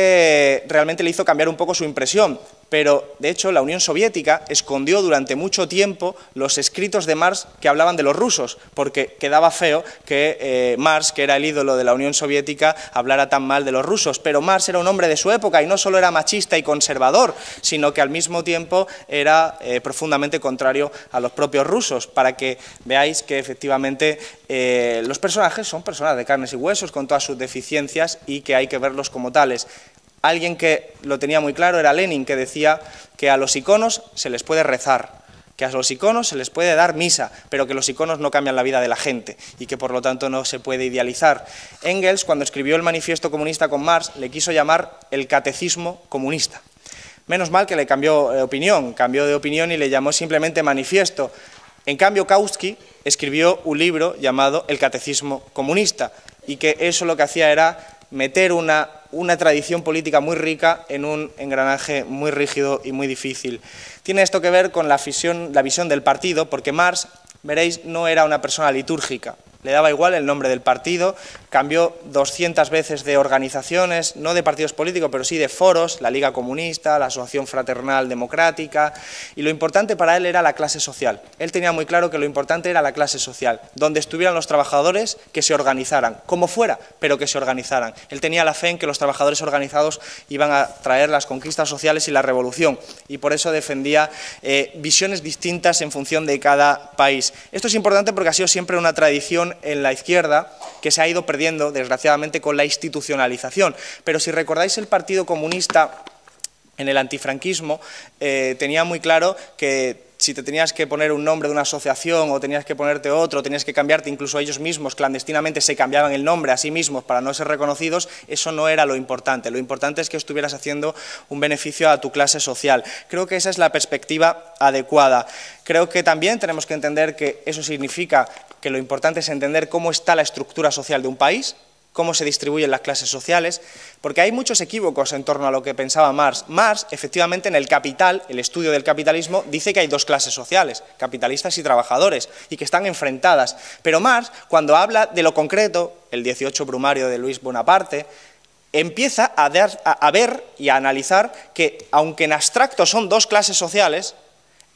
que realmente le hizo cambiar un poco su impresión. Pero, de hecho, la Unión Soviética escondió durante mucho tiempo los escritos de Marx que hablaban de los rusos, porque quedaba feo que Marx, que era el ídolo de la Unión Soviética, hablara tan mal de los rusos. Pero Marx era un hombre de su época y no solo era machista y conservador, sino que al mismo tiempo era profundamente contrario a los propios rusos, para que veáis que efectivamente los personajes son personas de carnes y huesos con todas sus deficiencias y que hay que verlos como tales. Alguien que lo tenía muy claro era Lenin, que decía que a los iconos se les puede rezar, que a los iconos se les puede dar misa, pero que los iconos no cambian la vida de la gente y que por lo tanto no se puede idealizar. Engels, cuando escribió el manifiesto comunista con Marx, le quiso llamar el catecismo comunista. Menos mal que le cambió de opinión y le llamó simplemente manifiesto. En cambio, Kautsky escribió un libro llamado El catecismo comunista y que eso lo que hacía era meter una tradición política muy rica en un engranaje muy rígido y muy difícil. Tiene esto que ver con la visión del partido, porque Marx, veréis, no era una persona litúrgica. Le daba igual el nombre del partido, cambió 200 veces de organizaciones, no de partidos políticos, pero sí de foros, la Liga Comunista, la Asociación Fraternal Democrática, y lo importante para él era la clase social. Él tenía muy claro que lo importante era la clase social, donde estuvieran los trabajadores que se organizaran, como fuera, pero que se organizaran. Él tenía la fe en que los trabajadores organizados iban a traer las conquistas sociales y la revolución, y por eso defendía visiones distintas en función de cada país. Esto es importante porque ha sido siempre una tradición en la izquierda que se ha ido perdiendo, desgraciadamente, con la institucionalización. Pero si recordáis, el Partido Comunista en el antifranquismo tenía muy claro que si te tenías que poner un nombre de una asociación o tenías que ponerte otro, tenías que cambiarte, incluso ellos mismos clandestinamente se cambiaban el nombre a sí mismos para no ser reconocidos, eso no era lo importante. Lo importante es que estuvieras haciendo un beneficio a tu clase social. Creo que esa es la perspectiva adecuada. Creo que también tenemos que entender que eso significa que lo importante es entender cómo está la estructura social de un país, cómo se distribuyen las clases sociales, porque hay muchos equívocos en torno a lo que pensaba Marx. Marx, efectivamente, en el Capital, el estudio del capitalismo, dice que hay dos clases sociales, capitalistas y trabajadores, y que están enfrentadas. Pero Marx, cuando habla de lo concreto, el 18 Brumario de Luis Bonaparte, empieza a ver y a analizar que, aunque en abstracto son dos clases sociales,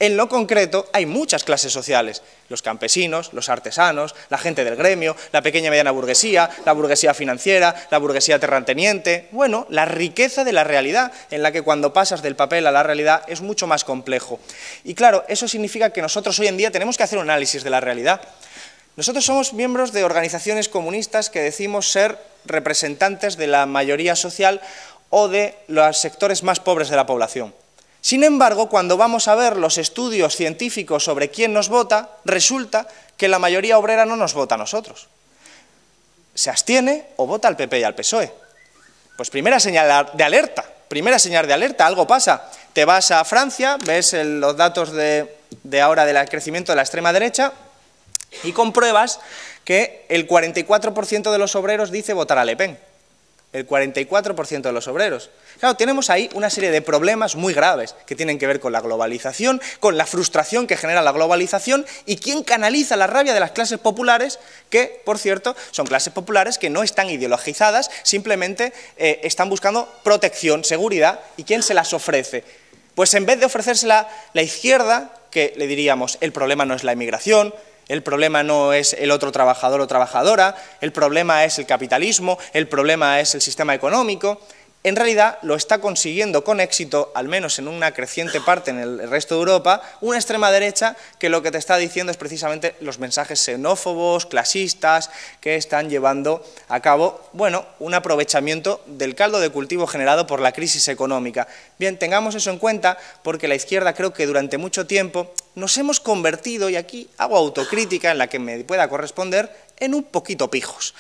En lo concreto, hay muchas clases sociales, los campesinos, los artesanos, la gente del gremio, la pequeña y mediana burguesía, la burguesía financiera, la burguesía terrateniente, bueno, la riqueza de la realidad, en la que cuando pasas del papel a la realidad es mucho más complejo. Y claro, eso significa que nosotros hoy en día tenemos que hacer un análisis de la realidad. Nosotros somos miembros de organizaciones comunistas que decimos ser representantes de la mayoría social o de los sectores más pobres de la población. Sin embargo, cuando vamos a ver los estudios científicos sobre quién nos vota, resulta que la mayoría obrera no nos vota a nosotros. Se abstiene o vota al PP y al PSOE. Pues primera señal de alerta, algo pasa. Te vas a Francia, ves los datos de ahora del crecimiento de la extrema derecha y compruebas que el 44% de los obreros dice votar a Le Pen. El 44% de los obreros. Claro, tenemos ahí una serie de problemas muy graves que tienen que ver con la globalización, con la frustración que genera la globalización y quién canaliza la rabia de las clases populares, que, por cierto, son clases populares que no están ideologizadas, simplemente están buscando protección, seguridad, y quién se las ofrece. Pues en vez de ofrecérsela la izquierda, que le diríamos, el problema no es la inmigración, el problema no es el otro trabajador o trabajadora, el problema es el capitalismo, el problema es el sistema económico. En realidad lo está consiguiendo con éxito, al menos en una creciente parte en el resto de Europa, una extrema derecha que lo que te está diciendo es precisamente los mensajes xenófobos, clasistas, que están llevando a cabo, bueno, un aprovechamiento del caldo de cultivo generado por la crisis económica. Bien, tengamos eso en cuenta porque la izquierda creo que durante mucho tiempo nos hemos convertido, y aquí hago autocrítica en la que me pueda corresponder, en un poquito pijos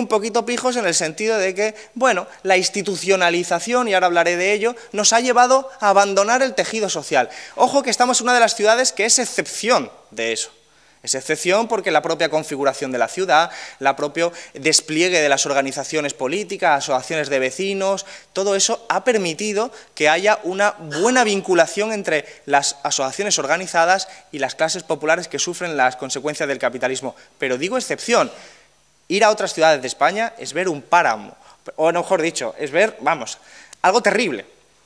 en el sentido de que, bueno, la institucionalización, y ahora hablaré de ello, nos ha llevado a abandonar el tejido social. Ojo que estamos en una de las ciudades que es excepción de eso. Es excepción porque la propia configuración de la ciudad, el propio despliegue de las organizaciones políticas, asociaciones de vecinos, todo eso ha permitido que haya una buena vinculación entre las asociaciones organizadas y las clases populares que sufren las consecuencias del capitalismo. Pero digo excepción, ir a otras ciudades de España es ver un páramo, o mejor dicho, es ver, vamos, algo terrible,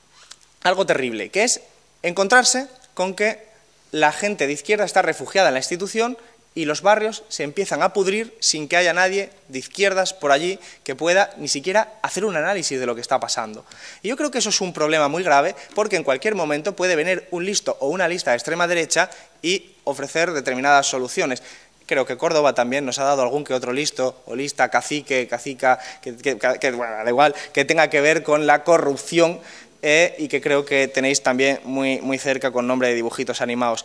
que es encontrarse con que la gente de izquierda está refugiada en la institución y los barrios se empiezan a pudrir sin que haya nadie de izquierdas por allí que pueda ni siquiera hacer un análisis de lo que está pasando. Y yo creo que eso es un problema muy grave porque en cualquier momento puede venir un listo o una lista de extrema derecha y ofrecer determinadas soluciones. Creo que Córdoba también nos ha dado algún que otro listo o lista, cacique, cacica, bueno, da igual, que tenga que ver con la corrupción. Y que creo que tenéis también muy cerca con nombre de dibujitos animados.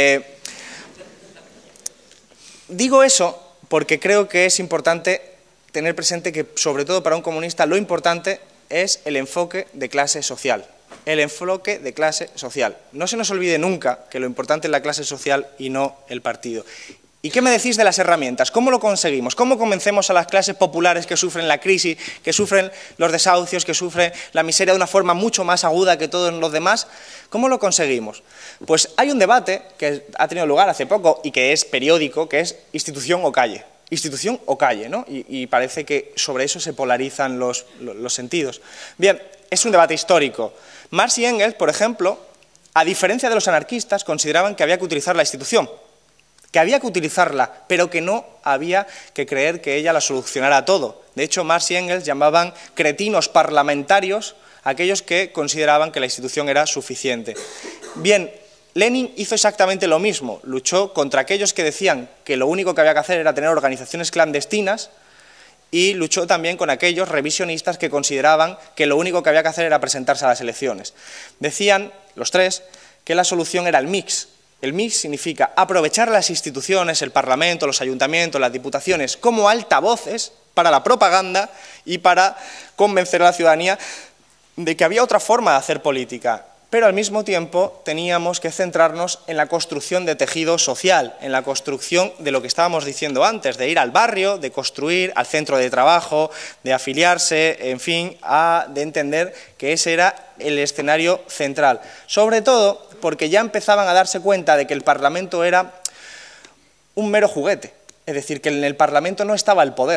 Digo eso porque creo que es importante tener presente que, sobre todo para un comunista, lo importante es el enfoque de clase social. El enfoque de clase social. No se nos olvide nunca que lo importante es la clase social y no el partido. ¿Y qué me decís de las herramientas? ¿Cómo lo conseguimos? ¿Cómo convencemos a las clases populares que sufren la crisis, que sufren los desahucios, que sufren la miseria de una forma mucho más aguda que todos los demás? ¿Cómo lo conseguimos? Pues hay un debate que ha tenido lugar hace poco y que es periódico, que es institución o calle. Institución o calle, ¿no? Y parece que sobre eso se polarizan los sentidos. Bien, es un debate histórico. Marx y Engels, por ejemplo, a diferencia de los anarquistas, consideraban que había que utilizar la institución, que había que utilizarla, pero que no había que creer que ella la solucionara todo. De hecho, Marx y Engels llamaban cretinos parlamentarios a aquellos que consideraban que la institución era suficiente. Bien, Lenin hizo exactamente lo mismo, luchó contra aquellos que decían que lo único que había que hacer era tener organizaciones clandestinas y luchó también con aquellos revisionistas que consideraban que lo único que había que hacer era presentarse a las elecciones. Decían, los tres, que la solución era el mix. El mix significa aprovechar las instituciones, el Parlamento, los ayuntamientos, las diputaciones, como altavoces para la propaganda y para convencer a la ciudadanía de que había otra forma de hacer política. Pero al mismo tiempo teníamos que centrarnos en la construcción de tejido social, en la construcción de lo que estábamos diciendo antes, de ir al barrio, de construir al centro de trabajo, de afiliarse, en fin, de entender que ese era el escenario central. Sobre todo porque ya empezaban a darse cuenta de que el Parlamento era un mero juguete, es decir, que en el Parlamento no estaba el poder,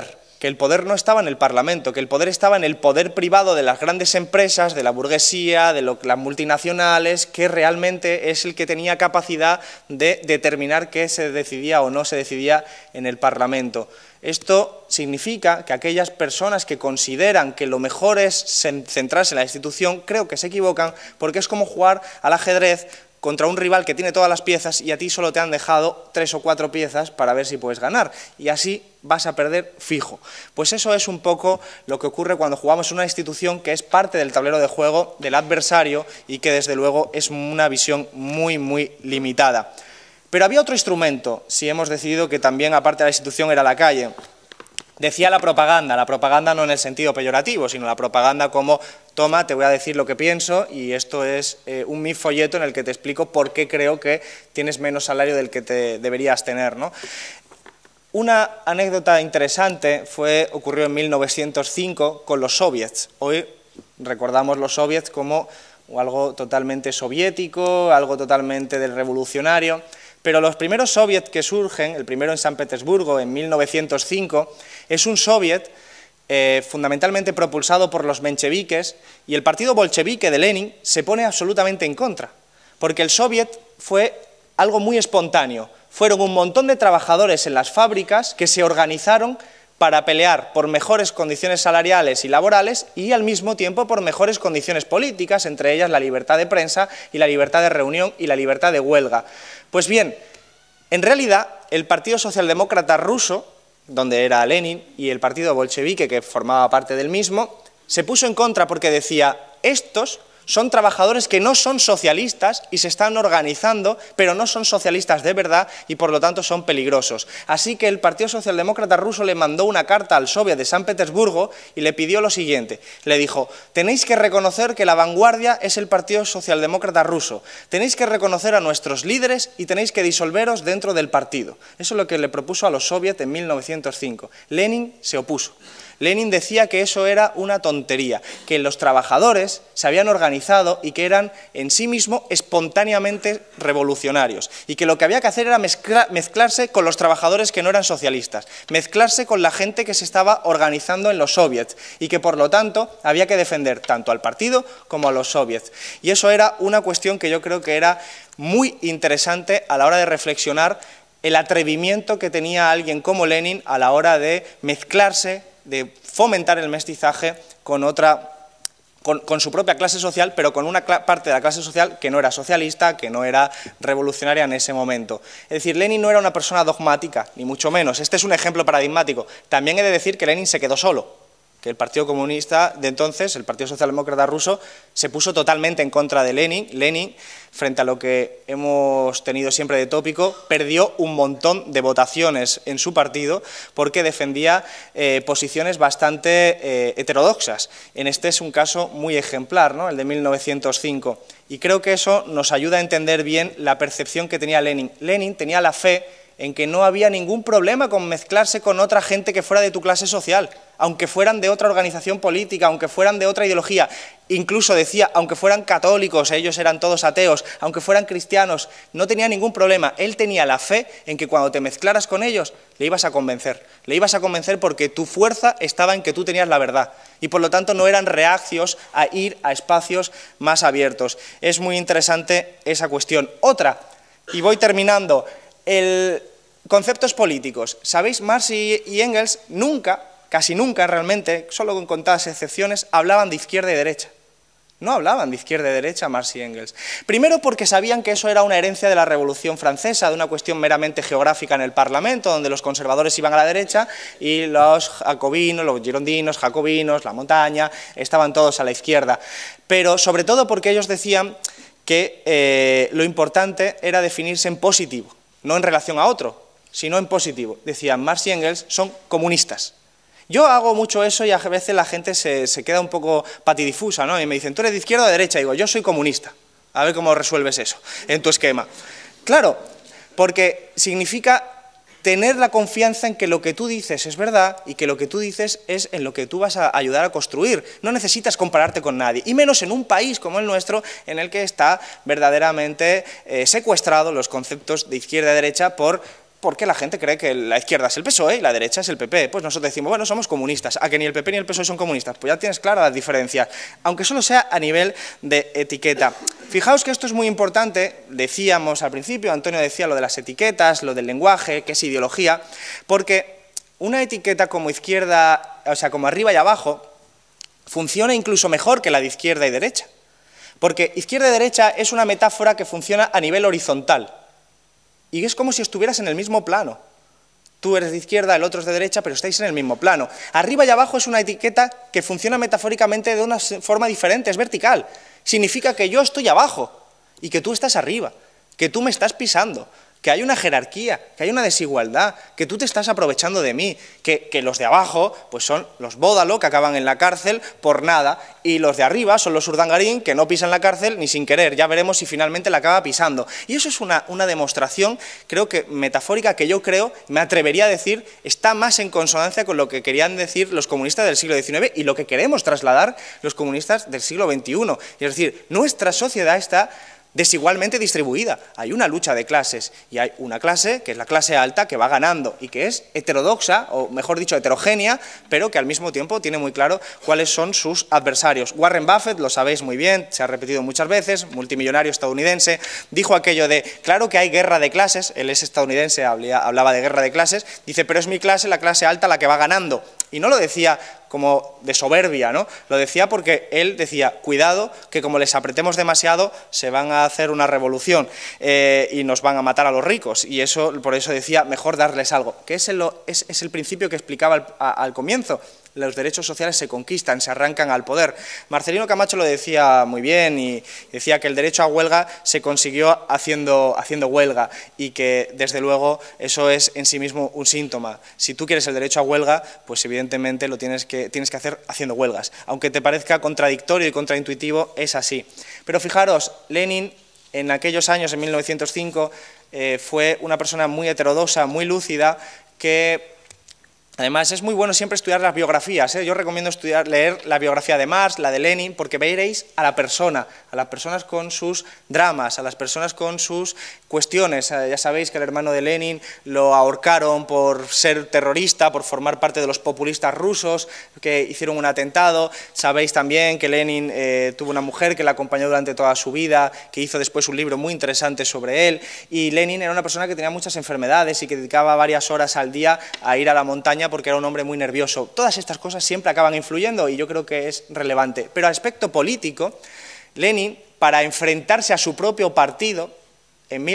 que el poder no estaba en el Parlamento, que el poder estaba en el poder privado de las grandes empresas, de la burguesía, de las multinacionales, que realmente es el que tenía capacidad de determinar qué se decidía o no se decidía en el Parlamento. Esto significa que aquellas personas que consideran que lo mejor es centrarse en la institución, creo que se equivocan, porque es como jugar al ajedrez contra un rival que tiene todas las piezas y a ti solo te han dejado 3 o 4 piezas para ver si puedes ganar, y así vas a perder fijo. Pues eso es un poco lo que ocurre cuando jugamos una institución que es parte del tablero de juego del adversario y que desde luego es una visión muy, muy limitada. Pero había otro instrumento, si hemos decidido que también, aparte de la institución, era la calle. Decía la propaganda no en el sentido peyorativo, sino la propaganda como, toma, te voy a decir lo que pienso y esto es mi folleto en el que te explico por qué creo que tienes menos salario del que te deberías tener, ¿no? Una anécdota interesante ocurrió en 1905 con los soviets. Hoy recordamos los soviets como algo totalmente soviético, algo totalmente del revolucionario. Pero los primeros soviets que surgen, el primero en San Petersburgo en 1905, es un soviet fundamentalmente propulsado por los mencheviques, y el partido bolchevique de Lenin se pone absolutamente en contra, porque el soviet fue algo muy espontáneo. Fueron un montón de trabajadores en las fábricas que se organizaron para pelear por mejores condiciones salariales y laborales y al mismo tiempo por mejores condiciones políticas, entre ellas la libertad de prensa y la libertad de reunión y la libertad de huelga. Pues bien, en realidad el Partido Socialdemócrata ruso, donde era Lenin, y el partido bolchevique, que formaba parte del mismo, se puso en contra porque decía, estos son trabajadores que no son socialistas y se están organizando, pero no son socialistas de verdad y por lo tanto son peligrosos. Así que el Partido Socialdemócrata ruso le mandó una carta al Soviet de San Petersburgo y le pidió lo siguiente. Le dijo, tenéis que reconocer que la vanguardia es el Partido Socialdemócrata ruso, tenéis que reconocer a nuestros líderes y tenéis que disolveros dentro del partido. Eso es lo que le propuso a los soviets en 1905. Lenin se opuso. Lenin decía que eso era una tontería, que los trabajadores se habían organizado y que eran en sí mismos espontáneamente revolucionarios y que lo que había que hacer era mezclarse con los trabajadores que no eran socialistas, mezclarse con la gente que se estaba organizando en los soviets y que por lo tanto había que defender tanto al partido como a los soviets. Y eso era una cuestión que yo creo que era muy interesante a la hora de reflexionar el atrevimiento que tenía alguien como Lenin a la hora de mezclarse, de fomentar el mestizaje con su propia clase social, pero con una parte de la clase social que no era socialista, que no era revolucionaria en ese momento. Es decir, Lenin no era una persona dogmática, ni mucho menos. Este es un ejemplo paradigmático. También he de decir que Lenin se quedó solo, que el Partido Comunista de entonces, el Partido Socialdemócrata ruso, se puso totalmente en contra de Lenin. Lenin, frente a lo que hemos tenido siempre de tópico, perdió un montón de votaciones en su partido porque defendía posiciones bastante heterodoxas. En este es un caso muy ejemplar, ¿no? El de 1905. Y creo que eso nos ayuda a entender bien la percepción que tenía Lenin. Lenin tenía la fe en que no había ningún problema con mezclarse con otra gente que fuera de tu clase social, aunque fueran de otra organización política, aunque fueran de otra ideología, incluso decía, aunque fueran católicos, ellos eran todos ateos, aunque fueran cristianos, no tenía ningún problema. Él tenía la fe en que cuando te mezclaras con ellos, le ibas a convencer porque tu fuerza estaba en que tú tenías la verdad, y por lo tanto no eran reacios a ir a espacios más abiertos. Es muy interesante esa cuestión. Otra, y voy terminando, conceptos políticos. ¿Sabéis? Marx y Engels nunca, casi nunca realmente, solo con contadas excepciones, hablaban de izquierda y derecha. No hablaban de izquierda y derecha Marx y Engels. Primero porque sabían que eso era una herencia de la Revolución Francesa, de una cuestión meramente geográfica en el Parlamento, donde los conservadores iban a la derecha y los jacobinos, los girondinos, jacobinos, la montaña, estaban todos a la izquierda. Pero sobre todo porque ellos decían que lo importante era definirse en positivo, no en relación a otro, sino en positivo. Decían, Marx y Engels son comunistas. Yo hago mucho eso y a veces la gente se queda un poco patidifusa, ¿no? Y me dicen, ¿tú eres de izquierda o de derecha? Y digo, yo soy comunista. A ver cómo resuelves eso en tu esquema. Claro, porque significa tener la confianza en que lo que tú dices es verdad y que lo que tú dices es en lo que tú vas a ayudar a construir. No necesitas compararte con nadie, y menos en un país como el nuestro, en el que está verdaderamente secuestrado los conceptos de izquierda y derecha por porque la gente cree que la izquierda es el PSOE y la derecha es el PP. Pues nosotros decimos, bueno, somos comunistas, a que ni el PP ni el PSOE son comunistas. Pues ya tienes claras las diferencias, aunque solo sea a nivel de etiqueta. Fijaos que esto es muy importante, decíamos al principio, Antonio decía lo de las etiquetas, lo del lenguaje, que es ideología, porque una etiqueta como izquierda, o sea, como arriba y abajo, funciona incluso mejor que la de izquierda y derecha. Porque izquierda y derecha es una metáfora que funciona a nivel horizontal. Y es como si estuvieras en el mismo plano. Tú eres de izquierda, el otro es de derecha, pero estáis en el mismo plano. Arriba y abajo es una etiqueta que funciona metafóricamente de una forma diferente, es vertical. Significa que yo estoy abajo y que tú estás arriba, que tú me estás pisando, que hay una jerarquía, que hay una desigualdad, que tú te estás aprovechando de mí, que los de abajo pues son los Bódalo, que acaban en la cárcel por nada, y los de arriba son los Urdangarín, que no pisan la cárcel ni sin querer. Ya veremos si finalmente la acaba pisando. Y eso es una demostración, creo que metafórica, que yo creo, me atrevería a decir, está más en consonancia con lo que querían decir los comunistas del siglo XIX y lo que queremos trasladar los comunistas del siglo XXI. Es decir, nuestra sociedad está desigualmente distribuida. Hay una lucha de clases y hay una clase, que es la clase alta, que va ganando y que es heterodoxa, o mejor dicho, heterogénea, pero que al mismo tiempo tiene muy claro cuáles son sus adversarios. Warren Buffett, lo sabéis muy bien, se ha repetido muchas veces, multimillonario estadounidense, dijo aquello de, claro que hay guerra de clases, él es estadounidense, hablaba de guerra de clases, dice, pero es mi clase, la clase alta, la que va ganando. Y no lo decía como de soberbia, ¿no? Lo decía porque él decía, cuidado, que como les apretemos demasiado, se van a hacer una revolución y nos van a matar a los ricos. Y eso, por eso decía, mejor darles algo. Que es el principio que explicaba al comienzo. Los derechos sociales se conquistan, se arrancan al poder. Marcelino Camacho lo decía muy bien y decía que el derecho a huelga se consiguió haciendo huelga y que, desde luego, eso es en sí mismo un síntoma. Si tú quieres el derecho a huelga, pues evidentemente lo tienes que hacer haciendo huelgas. Aunque te parezca contradictorio y contraintuitivo, es así. Pero fijaros, Lenin, en aquellos años, en 1905, fue una persona muy heterodoxa, muy lúcida, que además, es muy bueno siempre estudiar las biografías, ¿eh? Yo recomiendo leer la biografía de Marx, la de Lenin, porque veréis a las personas con sus dramas, a las personas con sus cuestiones. Ya sabéis que el hermano de Lenin lo ahorcaron por ser terrorista, por formar parte de los populistas rusos que hicieron un atentado. Sabéis también que Lenin tuvo una mujer que le acompañó durante toda su vida, que hizo después un libro muy interesante sobre él. Y Lenin era una persona que tenía muchas enfermedades y que dedicaba varias horas al día a ir a la montaña porque era un hombre muy nervioso. Todas estas cosas siempre acaban influyendo y yo creo que es relevante. Pero a aspecto político, Lenin, para enfrentarse a su propio partido en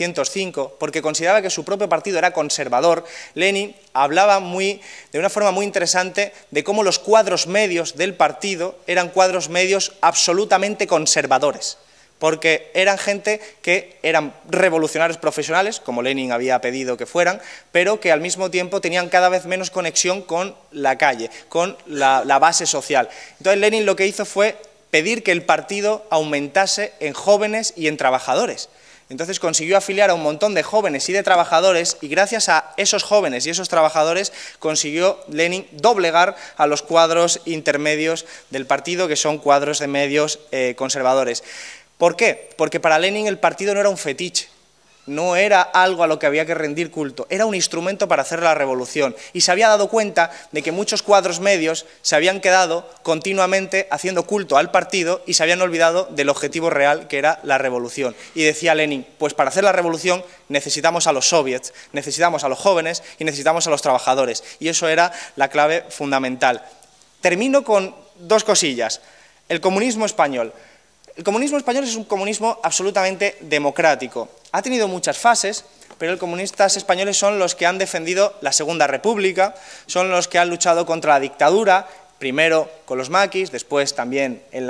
1905, porque consideraba que su propio partido era conservador, Lenin hablaba de una forma muy interesante de cómo los cuadros medios del partido eran cuadros medios absolutamente conservadores, porque eran gente que eran revolucionarios profesionales, como Lenin había pedido que fueran, pero que al mismo tiempo tenían cada vez menos conexión con la calle, con la base social. Entonces Lenin lo que hizo fue pedir que el partido aumentase en jóvenes y en trabajadores. Entonces consiguió afiliar a un montón de jóvenes y de trabajadores y gracias a esos jóvenes y esos trabajadores consiguió Lenin doblegar a los cuadros intermedios del partido, que son cuadros de medios conservadores. ¿Por qué? Porque para Lenin el partido no era un fetiche, no era algo a lo que había que rendir culto, era un instrumento para hacer la revolución y se había dado cuenta de que muchos cuadros medios se habían quedado continuamente haciendo culto al partido y se habían olvidado del objetivo real, que era la revolución. Y decía Lenin, pues para hacer la revolución necesitamos a los soviets, necesitamos a los jóvenes y necesitamos a los trabajadores, y eso era la clave fundamental. Termino con dos cosillas. El comunismo español. El comunismo español es un comunismo absolutamente democrático. Ha tenido muchas fases, pero los comunistas españoles son los que han defendido la Segunda República, son los que han luchado contra la dictadura, primero con los maquis, después también en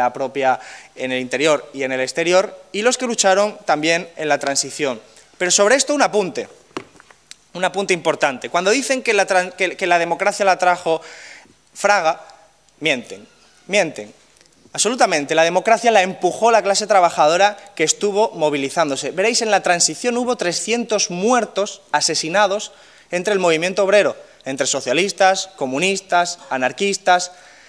el interior y en el exterior, y los que lucharon también en la transición. Pero sobre esto un apunte importante. Cuando dicen que la democracia la trajo Fraga, mienten. Absolutamente, la democracia la empujó la clase trabajadora que estuvo movilizándose. Veréis, en la transición hubo 300 muertos, asesinados, entre el movimiento obrero, entre socialistas, comunistas, anarquistas,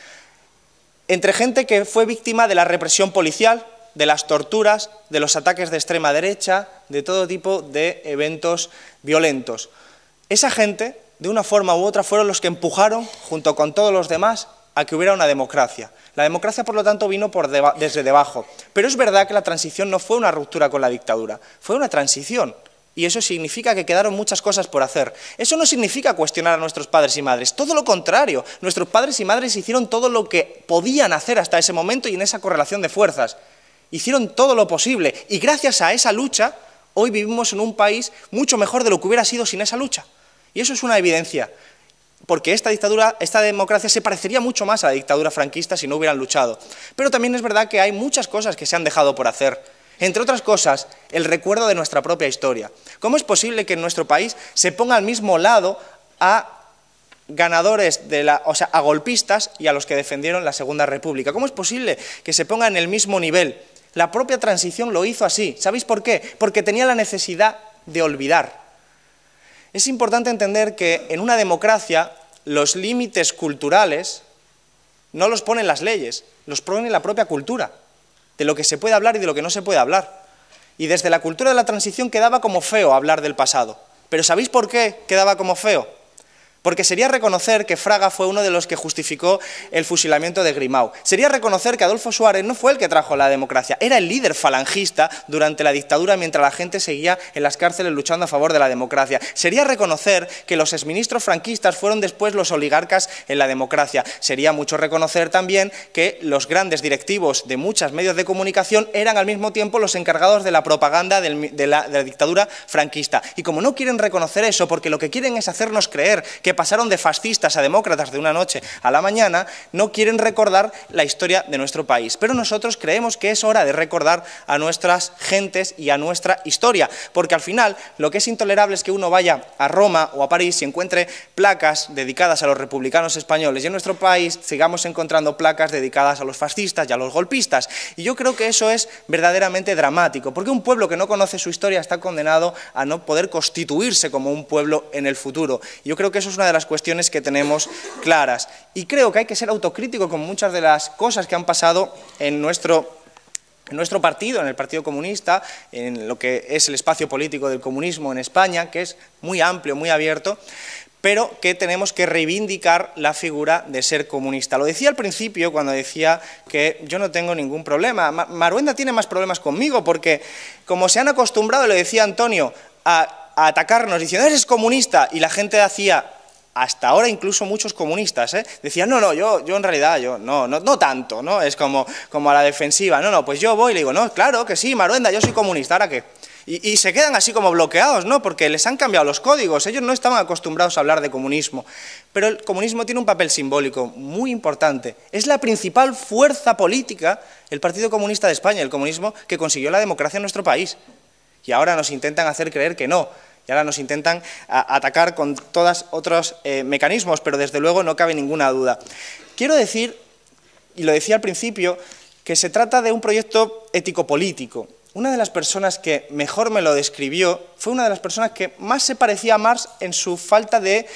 entre gente que fue víctima de la represión policial, de las torturas, de los ataques de extrema derecha, de todo tipo de eventos violentos. esa gente, de una forma u otra, fueron los que empujaron, junto con todos los demás, a que hubiera una democracia. La democracia, por lo tanto, vino desde debajo. Pero es verdad que la transición no fue una ruptura con la dictadura, fue una transición. Y eso significa que quedaron muchas cosas por hacer. Eso no significa cuestionar a nuestros padres y madres, todo lo contrario. Nuestros padres y madres hicieron todo lo que podían hacer hasta ese momento y en esa correlación de fuerzas. Hicieron todo lo posible y gracias a esa lucha, hoy vivimos en un país mucho mejor de lo que hubiera sido sin esa lucha. Y eso es una evidencia, porque esta democracia se parecería mucho más a la dictadura franquista si no hubieran luchado. Pero también es verdad que hay muchas cosas que se han dejado por hacer. Entre otras cosas, el recuerdo de nuestra propia historia. ¿Cómo es posible que en nuestro país se ponga al mismo lado a ganadores, a golpistas y a los que defendieron la Segunda República? ¿Cómo es posible que se ponga en el mismo nivel? La propia transición lo hizo así. ¿Sabéis por qué? Porque tenía la necesidad de olvidar. Es importante entender que en una democracia los límites culturales no los ponen las leyes, los pone la propia cultura, de lo que se puede hablar y de lo que no se puede hablar. Y desde la cultura de la transición quedaba como feo hablar del pasado. ¿Pero sabéis por qué quedaba como feo? Porque sería reconocer que Fraga fue uno de los que justificó el fusilamiento de Grimau. Sería reconocer que Adolfo Suárez no fue el que trajo la democracia, era el líder falangista durante la dictadura mientras la gente seguía en las cárceles luchando a favor de la democracia. Sería reconocer que los exministros franquistas fueron después los oligarcas en la democracia. Sería mucho reconocer también que los grandes directivos de muchos medios de comunicación eran al mismo tiempo los encargados de la propaganda de la dictadura franquista. Y como no quieren reconocer eso, porque lo que quieren es hacernos creer que pasaron de fascistas a demócratas de una noche a la mañana, no quieren recordar la historia de nuestro país. Pero nosotros creemos que es hora de recordar a nuestras gentes y a nuestra historia, porque al final lo que es intolerable es que uno vaya a Roma o a París y encuentre placas dedicadas a los republicanos españoles y en nuestro país sigamos encontrando placas dedicadas a los fascistas y a los golpistas. Y yo creo que eso es verdaderamente dramático, porque un pueblo que no conoce su historia está condenado a no poder constituirse como un pueblo en el futuro. Y yo creo que eso es una de las cuestiones que tenemos claras. Y creo que hay que ser autocrítico con muchas de las cosas que han pasado en nuestro partido, en el Partido Comunista, en lo que es el espacio político del comunismo en España, que es muy amplio, muy abierto, pero que tenemos que reivindicar la figura de ser comunista. Lo decía al principio cuando decía que yo no tengo ningún problema. Maruenda tiene más problemas conmigo porque, como se han acostumbrado, le decía Antonio, a atacarnos diciendo eres comunista, y la gente hacía, hasta ahora incluso muchos comunistas, decían, no, yo en realidad, no tanto, ¿no? Es como a la defensiva, no, pues yo voy y le digo, no, claro que sí, Maruenda, yo soy comunista, ¿ahora qué? Y se quedan así como bloqueados, ¿no? Porque les han cambiado los códigos, ellos no estaban acostumbrados a hablar de comunismo. Pero el comunismo tiene un papel simbólico muy importante. Es la principal fuerza política, el Partido Comunista de España, el comunismo, que consiguió la democracia en nuestro país. Y ahora nos intentan hacer creer que no. Y ahora nos intentan atacar con todos otros mecanismos, pero desde luego no cabe ninguna duda. Quiero decir, y lo decía al principio, que se trata de un proyecto ético-político. Una de las personas que mejor me lo describió fue una de las personas que más se parecía a Marx en su falta de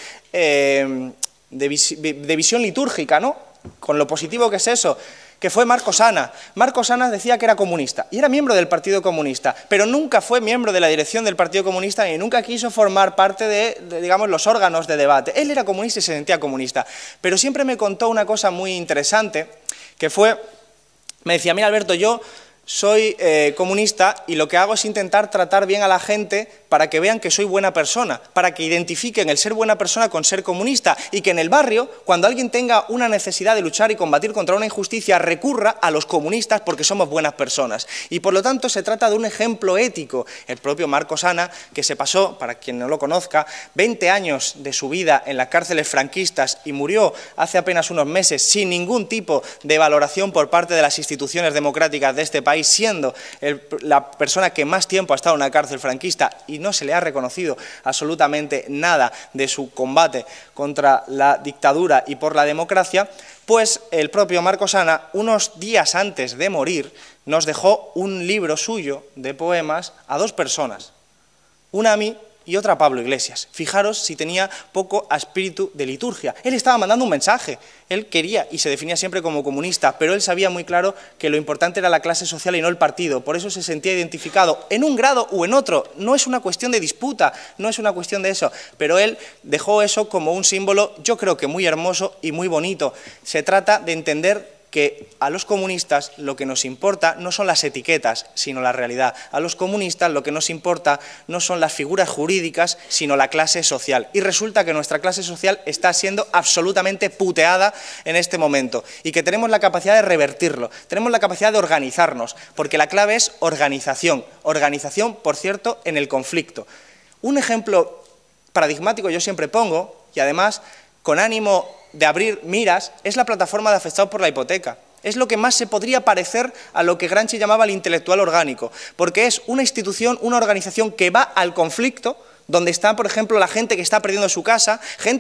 visión litúrgica, ¿no? Con lo positivo que es eso, que fue Marco Sana. Marco Sana decía que era comunista y era miembro del Partido Comunista, pero nunca fue miembro de la dirección del Partido Comunista y nunca quiso formar parte de, digamos, los órganos de debate. Él era comunista y se sentía comunista, pero siempre me contó una cosa muy interesante, que fue, me decía, mira Alberto, yo soy comunista y lo que hago es intentar tratar bien a la gente para que vean que soy buena persona, para que identifiquen el ser buena persona con ser comunista y que en el barrio, cuando alguien tenga una necesidad de luchar y combatir contra una injusticia, recurra a los comunistas porque somos buenas personas. Y por lo tanto se trata de un ejemplo ético. El propio Marco Sana, que se pasó, para quien no lo conozca, 20 años de su vida en las cárceles franquistas y murió hace apenas unos meses sin ningún tipo de valoración por parte de las instituciones democráticas de este país, siendo la persona que más tiempo ha estado en una cárcel franquista y no se le ha reconocido absolutamente nada de su combate contra la dictadura y por la democracia, pues el propio Marco Sana, unos días antes de morir, nos dejó un libro suyo de poemas a dos personas, una a mí y otra a Pablo Iglesias. Fijaros si tenía poco espíritu de liturgia. Él estaba mandando un mensaje, él quería y se definía siempre como comunista, pero él sabía muy claro que lo importante era la clase social y no el partido, por eso se sentía identificado en un grado u en otro. No es una cuestión de disputa, no es una cuestión de eso, pero él dejó eso como un símbolo, yo creo que muy hermoso y muy bonito. Se trata de entender que a los comunistas lo que nos importa no son las etiquetas, sino la realidad. A los comunistas lo que nos importa no son las figuras jurídicas, sino la clase social. Y resulta que nuestra clase social está siendo absolutamente puteada en este momento y que tenemos la capacidad de revertirlo, tenemos la capacidad de organizarnos, porque la clave es organización. Organización, por cierto, en el conflicto. Un ejemplo paradigmático yo siempre pongo, y además con ánimo de abrir miras, es la plataforma de afectados por la hipoteca. Es lo que más se podría parecer a lo que Gramsci llamaba el intelectual orgánico, porque es una institución, una organización que va al conflicto, donde está, por ejemplo, la gente que está perdiendo su casa,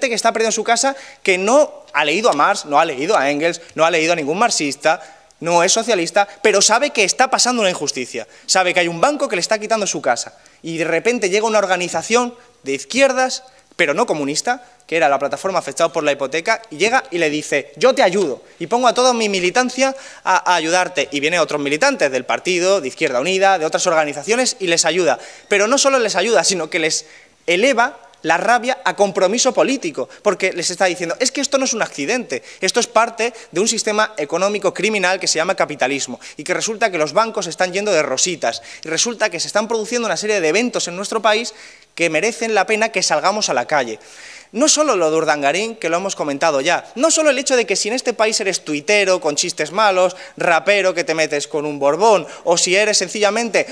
que no ha leído a Marx, no ha leído a Engels, no ha leído a ningún marxista, no es socialista, pero sabe que está pasando una injusticia, sabe que hay un banco que le está quitando su casa, y de repente llega una organización de izquierdas, pero no comunista, que era la plataforma afectados por la hipoteca, y llega y le dice, yo te ayudo, y pongo a toda mi militancia a ayudarte, y vienen otros militantes del partido, de Izquierda Unida, de otras organizaciones, y les ayuda, pero no solo les ayuda, sino que les eleva la rabia a compromiso político, porque les está diciendo, es que esto no es un accidente, esto es parte de un sistema económico criminal que se llama capitalismo, y que resulta que los bancos están yendo de rositas, y resulta que se están produciendo una serie de eventos en nuestro país que merecen la pena que salgamos a la calle. No solo lo de Urdangarín, que lo hemos comentado ya, no solo el hecho de que si en este país eres tuitero, con chistes malos, rapero que te metes con un Borbón, o si eres sencillamente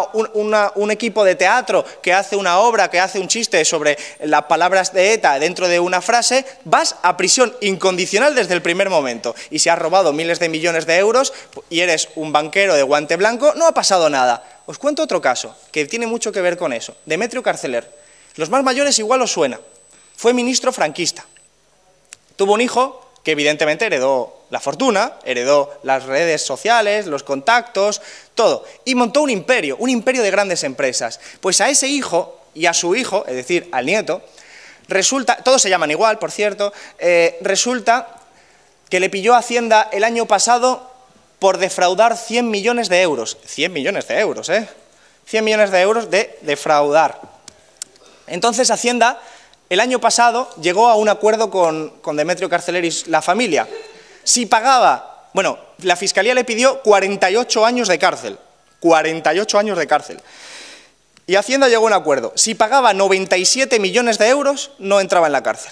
un equipo de teatro que hace una obra, que hace un chiste sobre las palabras de ETA dentro de una frase, vas a prisión incondicional desde el primer momento. Y si has robado miles de millones de euros y eres un banquero de guante blanco, no ha pasado nada. Os cuento otro caso, que tiene mucho que ver con eso. Demetrio Carceler. Los más mayores igual os suena. Fue ministro franquista. Tuvo un hijo que evidentemente heredó la fortuna, heredó las redes sociales, los contactos, todo. Y montó un imperio de grandes empresas. Pues a ese hijo y a su hijo, es decir, al nieto, resulta, todos se llaman igual, por cierto, resulta que le pilló Hacienda el año pasado por defraudar 100 millones de euros. 100 millones de euros, ¿eh? 100 millones de euros de defraudar. Entonces Hacienda el año pasado llegó a un acuerdo con Demetrio Carceler y la familia. Si pagaba, bueno, la Fiscalía le pidió 48 años de cárcel. 48 años de cárcel. Y Hacienda llegó a un acuerdo. Si pagaba 97 millones de euros, no entraba en la cárcel.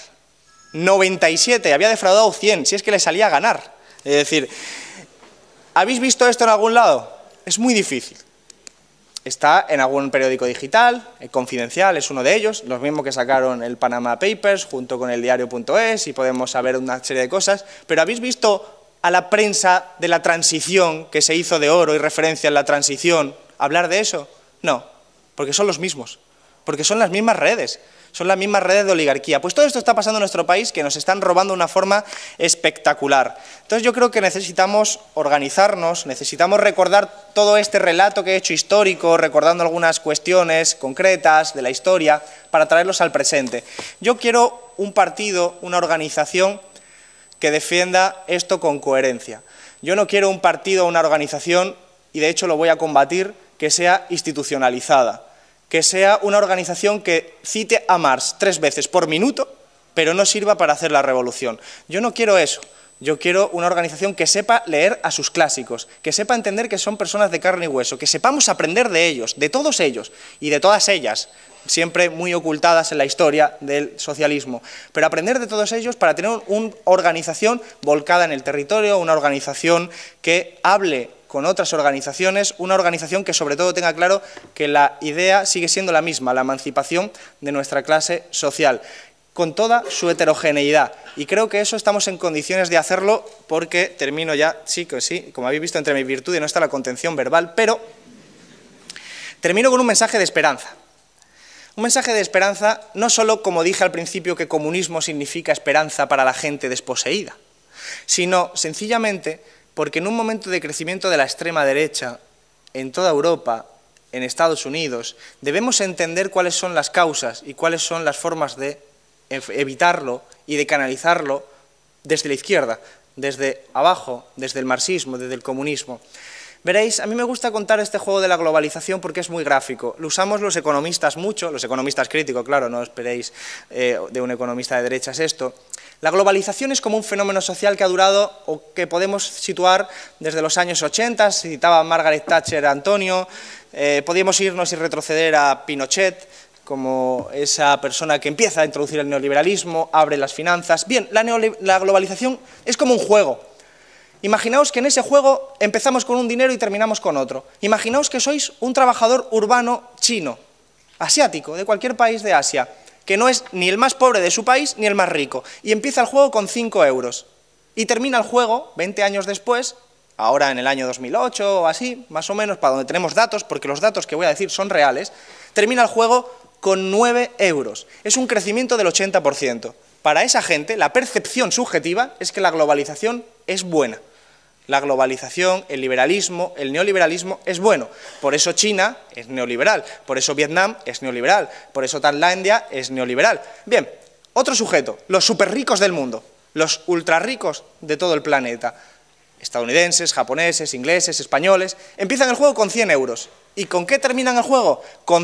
97, había defraudado 100, si es que le salía a ganar. Es decir, ¿habéis visto esto en algún lado? Es muy difícil. Está en algún periódico digital, Confidencial es uno de ellos, los mismos que sacaron el Panama Papers junto con el diario.es y podemos saber una serie de cosas, pero ¿habéis visto a la prensa de la transición que se hizo de oro y referencia en la transición hablar de eso? No, porque son los mismos, porque son las mismas redes. Son las mismas redes de oligarquía. Pues todo esto está pasando en nuestro país, que nos están robando de una forma espectacular. Entonces yo creo que necesitamos organizarnos, necesitamos recordar todo este relato que he hecho histórico, recordando algunas cuestiones concretas de la historia, para traerlos al presente. Yo quiero un partido, una organización que defienda esto con coherencia. Yo no quiero un partido o una organización, y de hecho lo voy a combatir, que sea institucionalizada. Que sea una organización que cite a Marx 3 veces por minuto, pero no sirva para hacer la revolución. Yo no quiero eso. Yo quiero una organización que sepa leer a sus clásicos, que sepa entender que son personas de carne y hueso, que sepamos aprender de ellos, de todos ellos y de todas ellas, siempre muy ocultadas en la historia del socialismo, pero aprender de todos ellos para tener una organización volcada en el territorio, una organización que hable con otras organizaciones, una organización que sobre todo tenga claro que la idea sigue siendo la misma, la emancipación de nuestra clase social, con toda su heterogeneidad. Y creo que eso estamos en condiciones de hacerlo porque, termino ya, sí, como habéis visto entre mis virtudes no está la contención verbal, pero termino con un mensaje de esperanza. Un mensaje de esperanza no solo, como dije al principio, que comunismo significa esperanza para la gente desposeída, sino sencillamente porque en un momento de crecimiento de la extrema derecha en toda Europa, en Estados Unidos, debemos entender cuáles son las causas y cuáles son las formas de evitarlo y de canalizarlo desde la izquierda, desde abajo, desde el marxismo, desde el comunismo. Veréis, a mí me gusta contar este juego de la globalización porque es muy gráfico. Lo usamos los economistas mucho, los economistas críticos, claro, no esperéis de un economista de derechas esto. La globalización es como un fenómeno social que ha durado o que podemos situar desde los años 80, citaba Margaret Thatcher a Antonio, podíamos irnos y retroceder a Pinochet, como esa persona que empieza a introducir el neoliberalismo, abre las finanzas. Bien, la globalización es como un juego. Imaginaos que en ese juego empezamos con un dinero y terminamos con otro. Imaginaos que sois un trabajador urbano chino, asiático, de cualquier país de Asia, que no es ni el más pobre de su país ni el más rico, y empieza el juego con 5 euros. Y termina el juego, 20 años después, ahora en el año 2008 o así, más o menos, para donde tenemos datos, porque los datos que voy a decir son reales, termina el juego con 9 euros. Es un crecimiento del 80%. Para esa gente, la percepción subjetiva es que la globalización es buena. La globalización, el liberalismo, el neoliberalismo es bueno. Por eso China es neoliberal, por eso Vietnam es neoliberal, por eso Tailandia es neoliberal. Bien, otro sujeto, los superricos del mundo, los ultrarricos de todo el planeta, estadounidenses, japoneses, ingleses, españoles, empiezan el juego con 100 euros. ¿Y con qué terminan el juego? Con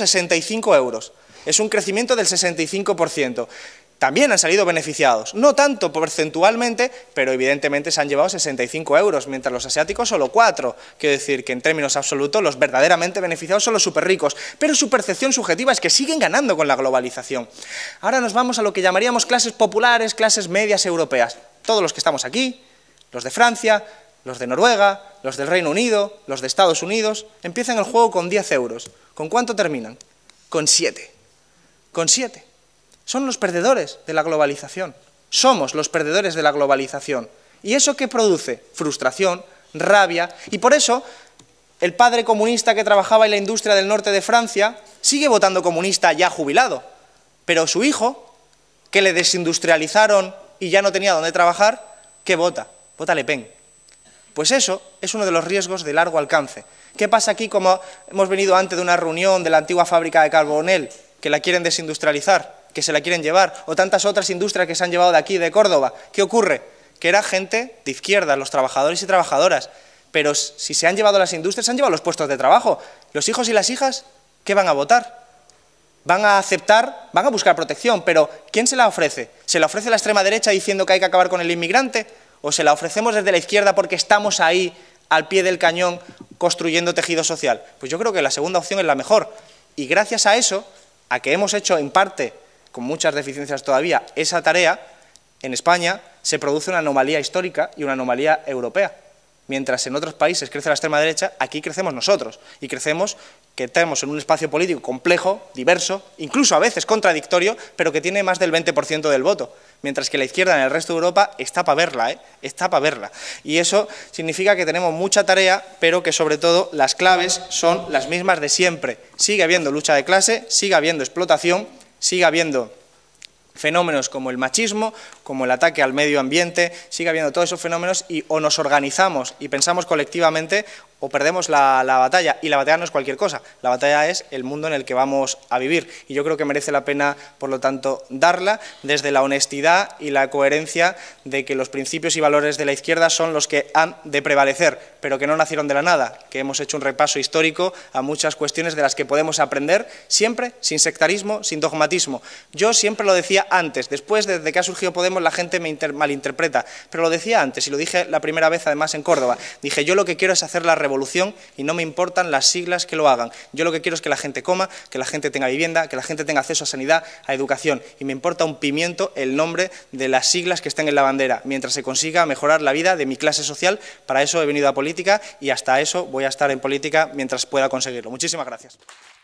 165 euros. Es un crecimiento del 65%. También han salido beneficiados, no tanto porcentualmente, pero evidentemente se han llevado 65 euros, mientras los asiáticos solo 4. Quiero decir que en términos absolutos los verdaderamente beneficiados son los superricos, pero su percepción subjetiva es que siguen ganando con la globalización. Ahora nos vamos a lo que llamaríamos clases populares, clases medias europeas. Todos los que estamos aquí, los de Francia, los de Noruega, los del Reino Unido, los de Estados Unidos, empiezan el juego con 10 euros. ¿Con cuánto terminan? Con 7. Con 7. Son los perdedores de la globalización. Somos los perdedores de la globalización. ¿Y eso qué produce? Frustración, rabia. Y por eso el padre comunista que trabajaba en la industria del norte de Francia sigue votando comunista ya jubilado. Pero su hijo, que le desindustrializaron y ya no tenía dónde trabajar, ¿qué vota? Vota Le Pen. Pues eso es uno de los riesgos de largo alcance. ¿Qué pasa aquí como hemos venido antes de una reunión de la antigua fábrica de Carbonell, que la quieren desindustrializar, que se la quieren llevar, o tantas otras industrias que se han llevado de aquí, de Córdoba? ¿Qué ocurre? Que era gente de izquierda, los trabajadores y trabajadoras, pero si se han llevado las industrias, se han llevado los puestos de trabajo. Los hijos y las hijas, ¿qué van a votar? Van a aceptar, van a buscar protección, pero ¿quién se la ofrece? ¿Se la ofrece la extrema derecha diciendo que hay que acabar con el inmigrante? ¿O se la ofrecemos desde la izquierda porque estamos ahí, al pie del cañón, construyendo tejido social? Pues yo creo que la segunda opción es la mejor. Y gracias a eso, a que hemos hecho en parte, con muchas deficiencias todavía, esa tarea, en España se produce una anomalía histórica y una anomalía europea. Mientras en otros países crece la extrema derecha, aquí crecemos nosotros. Y crecemos que estamos en un espacio político complejo, diverso, incluso a veces contradictorio, pero que tiene más del 20% del voto. Mientras que la izquierda en el resto de Europa está para verla, está para verla. Y eso significa que tenemos mucha tarea, pero que sobre todo las claves son las mismas de siempre. Sigue habiendo lucha de clase, sigue habiendo explotación, sigue habiendo fenómenos como el machismo, como el ataque al medio ambiente, sigue habiendo todos esos fenómenos y o nos organizamos y pensamos colectivamente o perdemos la batalla. Y la batalla no es cualquier cosa, la batalla es el mundo en el que vamos a vivir. Y yo creo que merece la pena, por lo tanto, darla desde la honestidad y la coherencia de que los principios y valores de la izquierda son los que han de prevalecer, pero que no nacieron de la nada, que hemos hecho un repaso histórico a muchas cuestiones de las que podemos aprender, siempre sin sectarismo, sin dogmatismo. Yo siempre lo decía antes, después, desde que ha surgido Podemos, la gente me malinterpreta, pero lo decía antes y lo dije la primera vez además en Córdoba. Dije, yo lo que quiero es hacer la revolución y no me importan las siglas que lo hagan. Yo lo que quiero es que la gente coma, que la gente tenga vivienda, que la gente tenga acceso a sanidad, a educación, y me importa un pimiento el nombre de las siglas que estén en la bandera, mientras se consiga mejorar la vida de mi clase social. Para eso he venido a política y hasta eso voy a estar en política mientras pueda conseguirlo. Muchísimas gracias.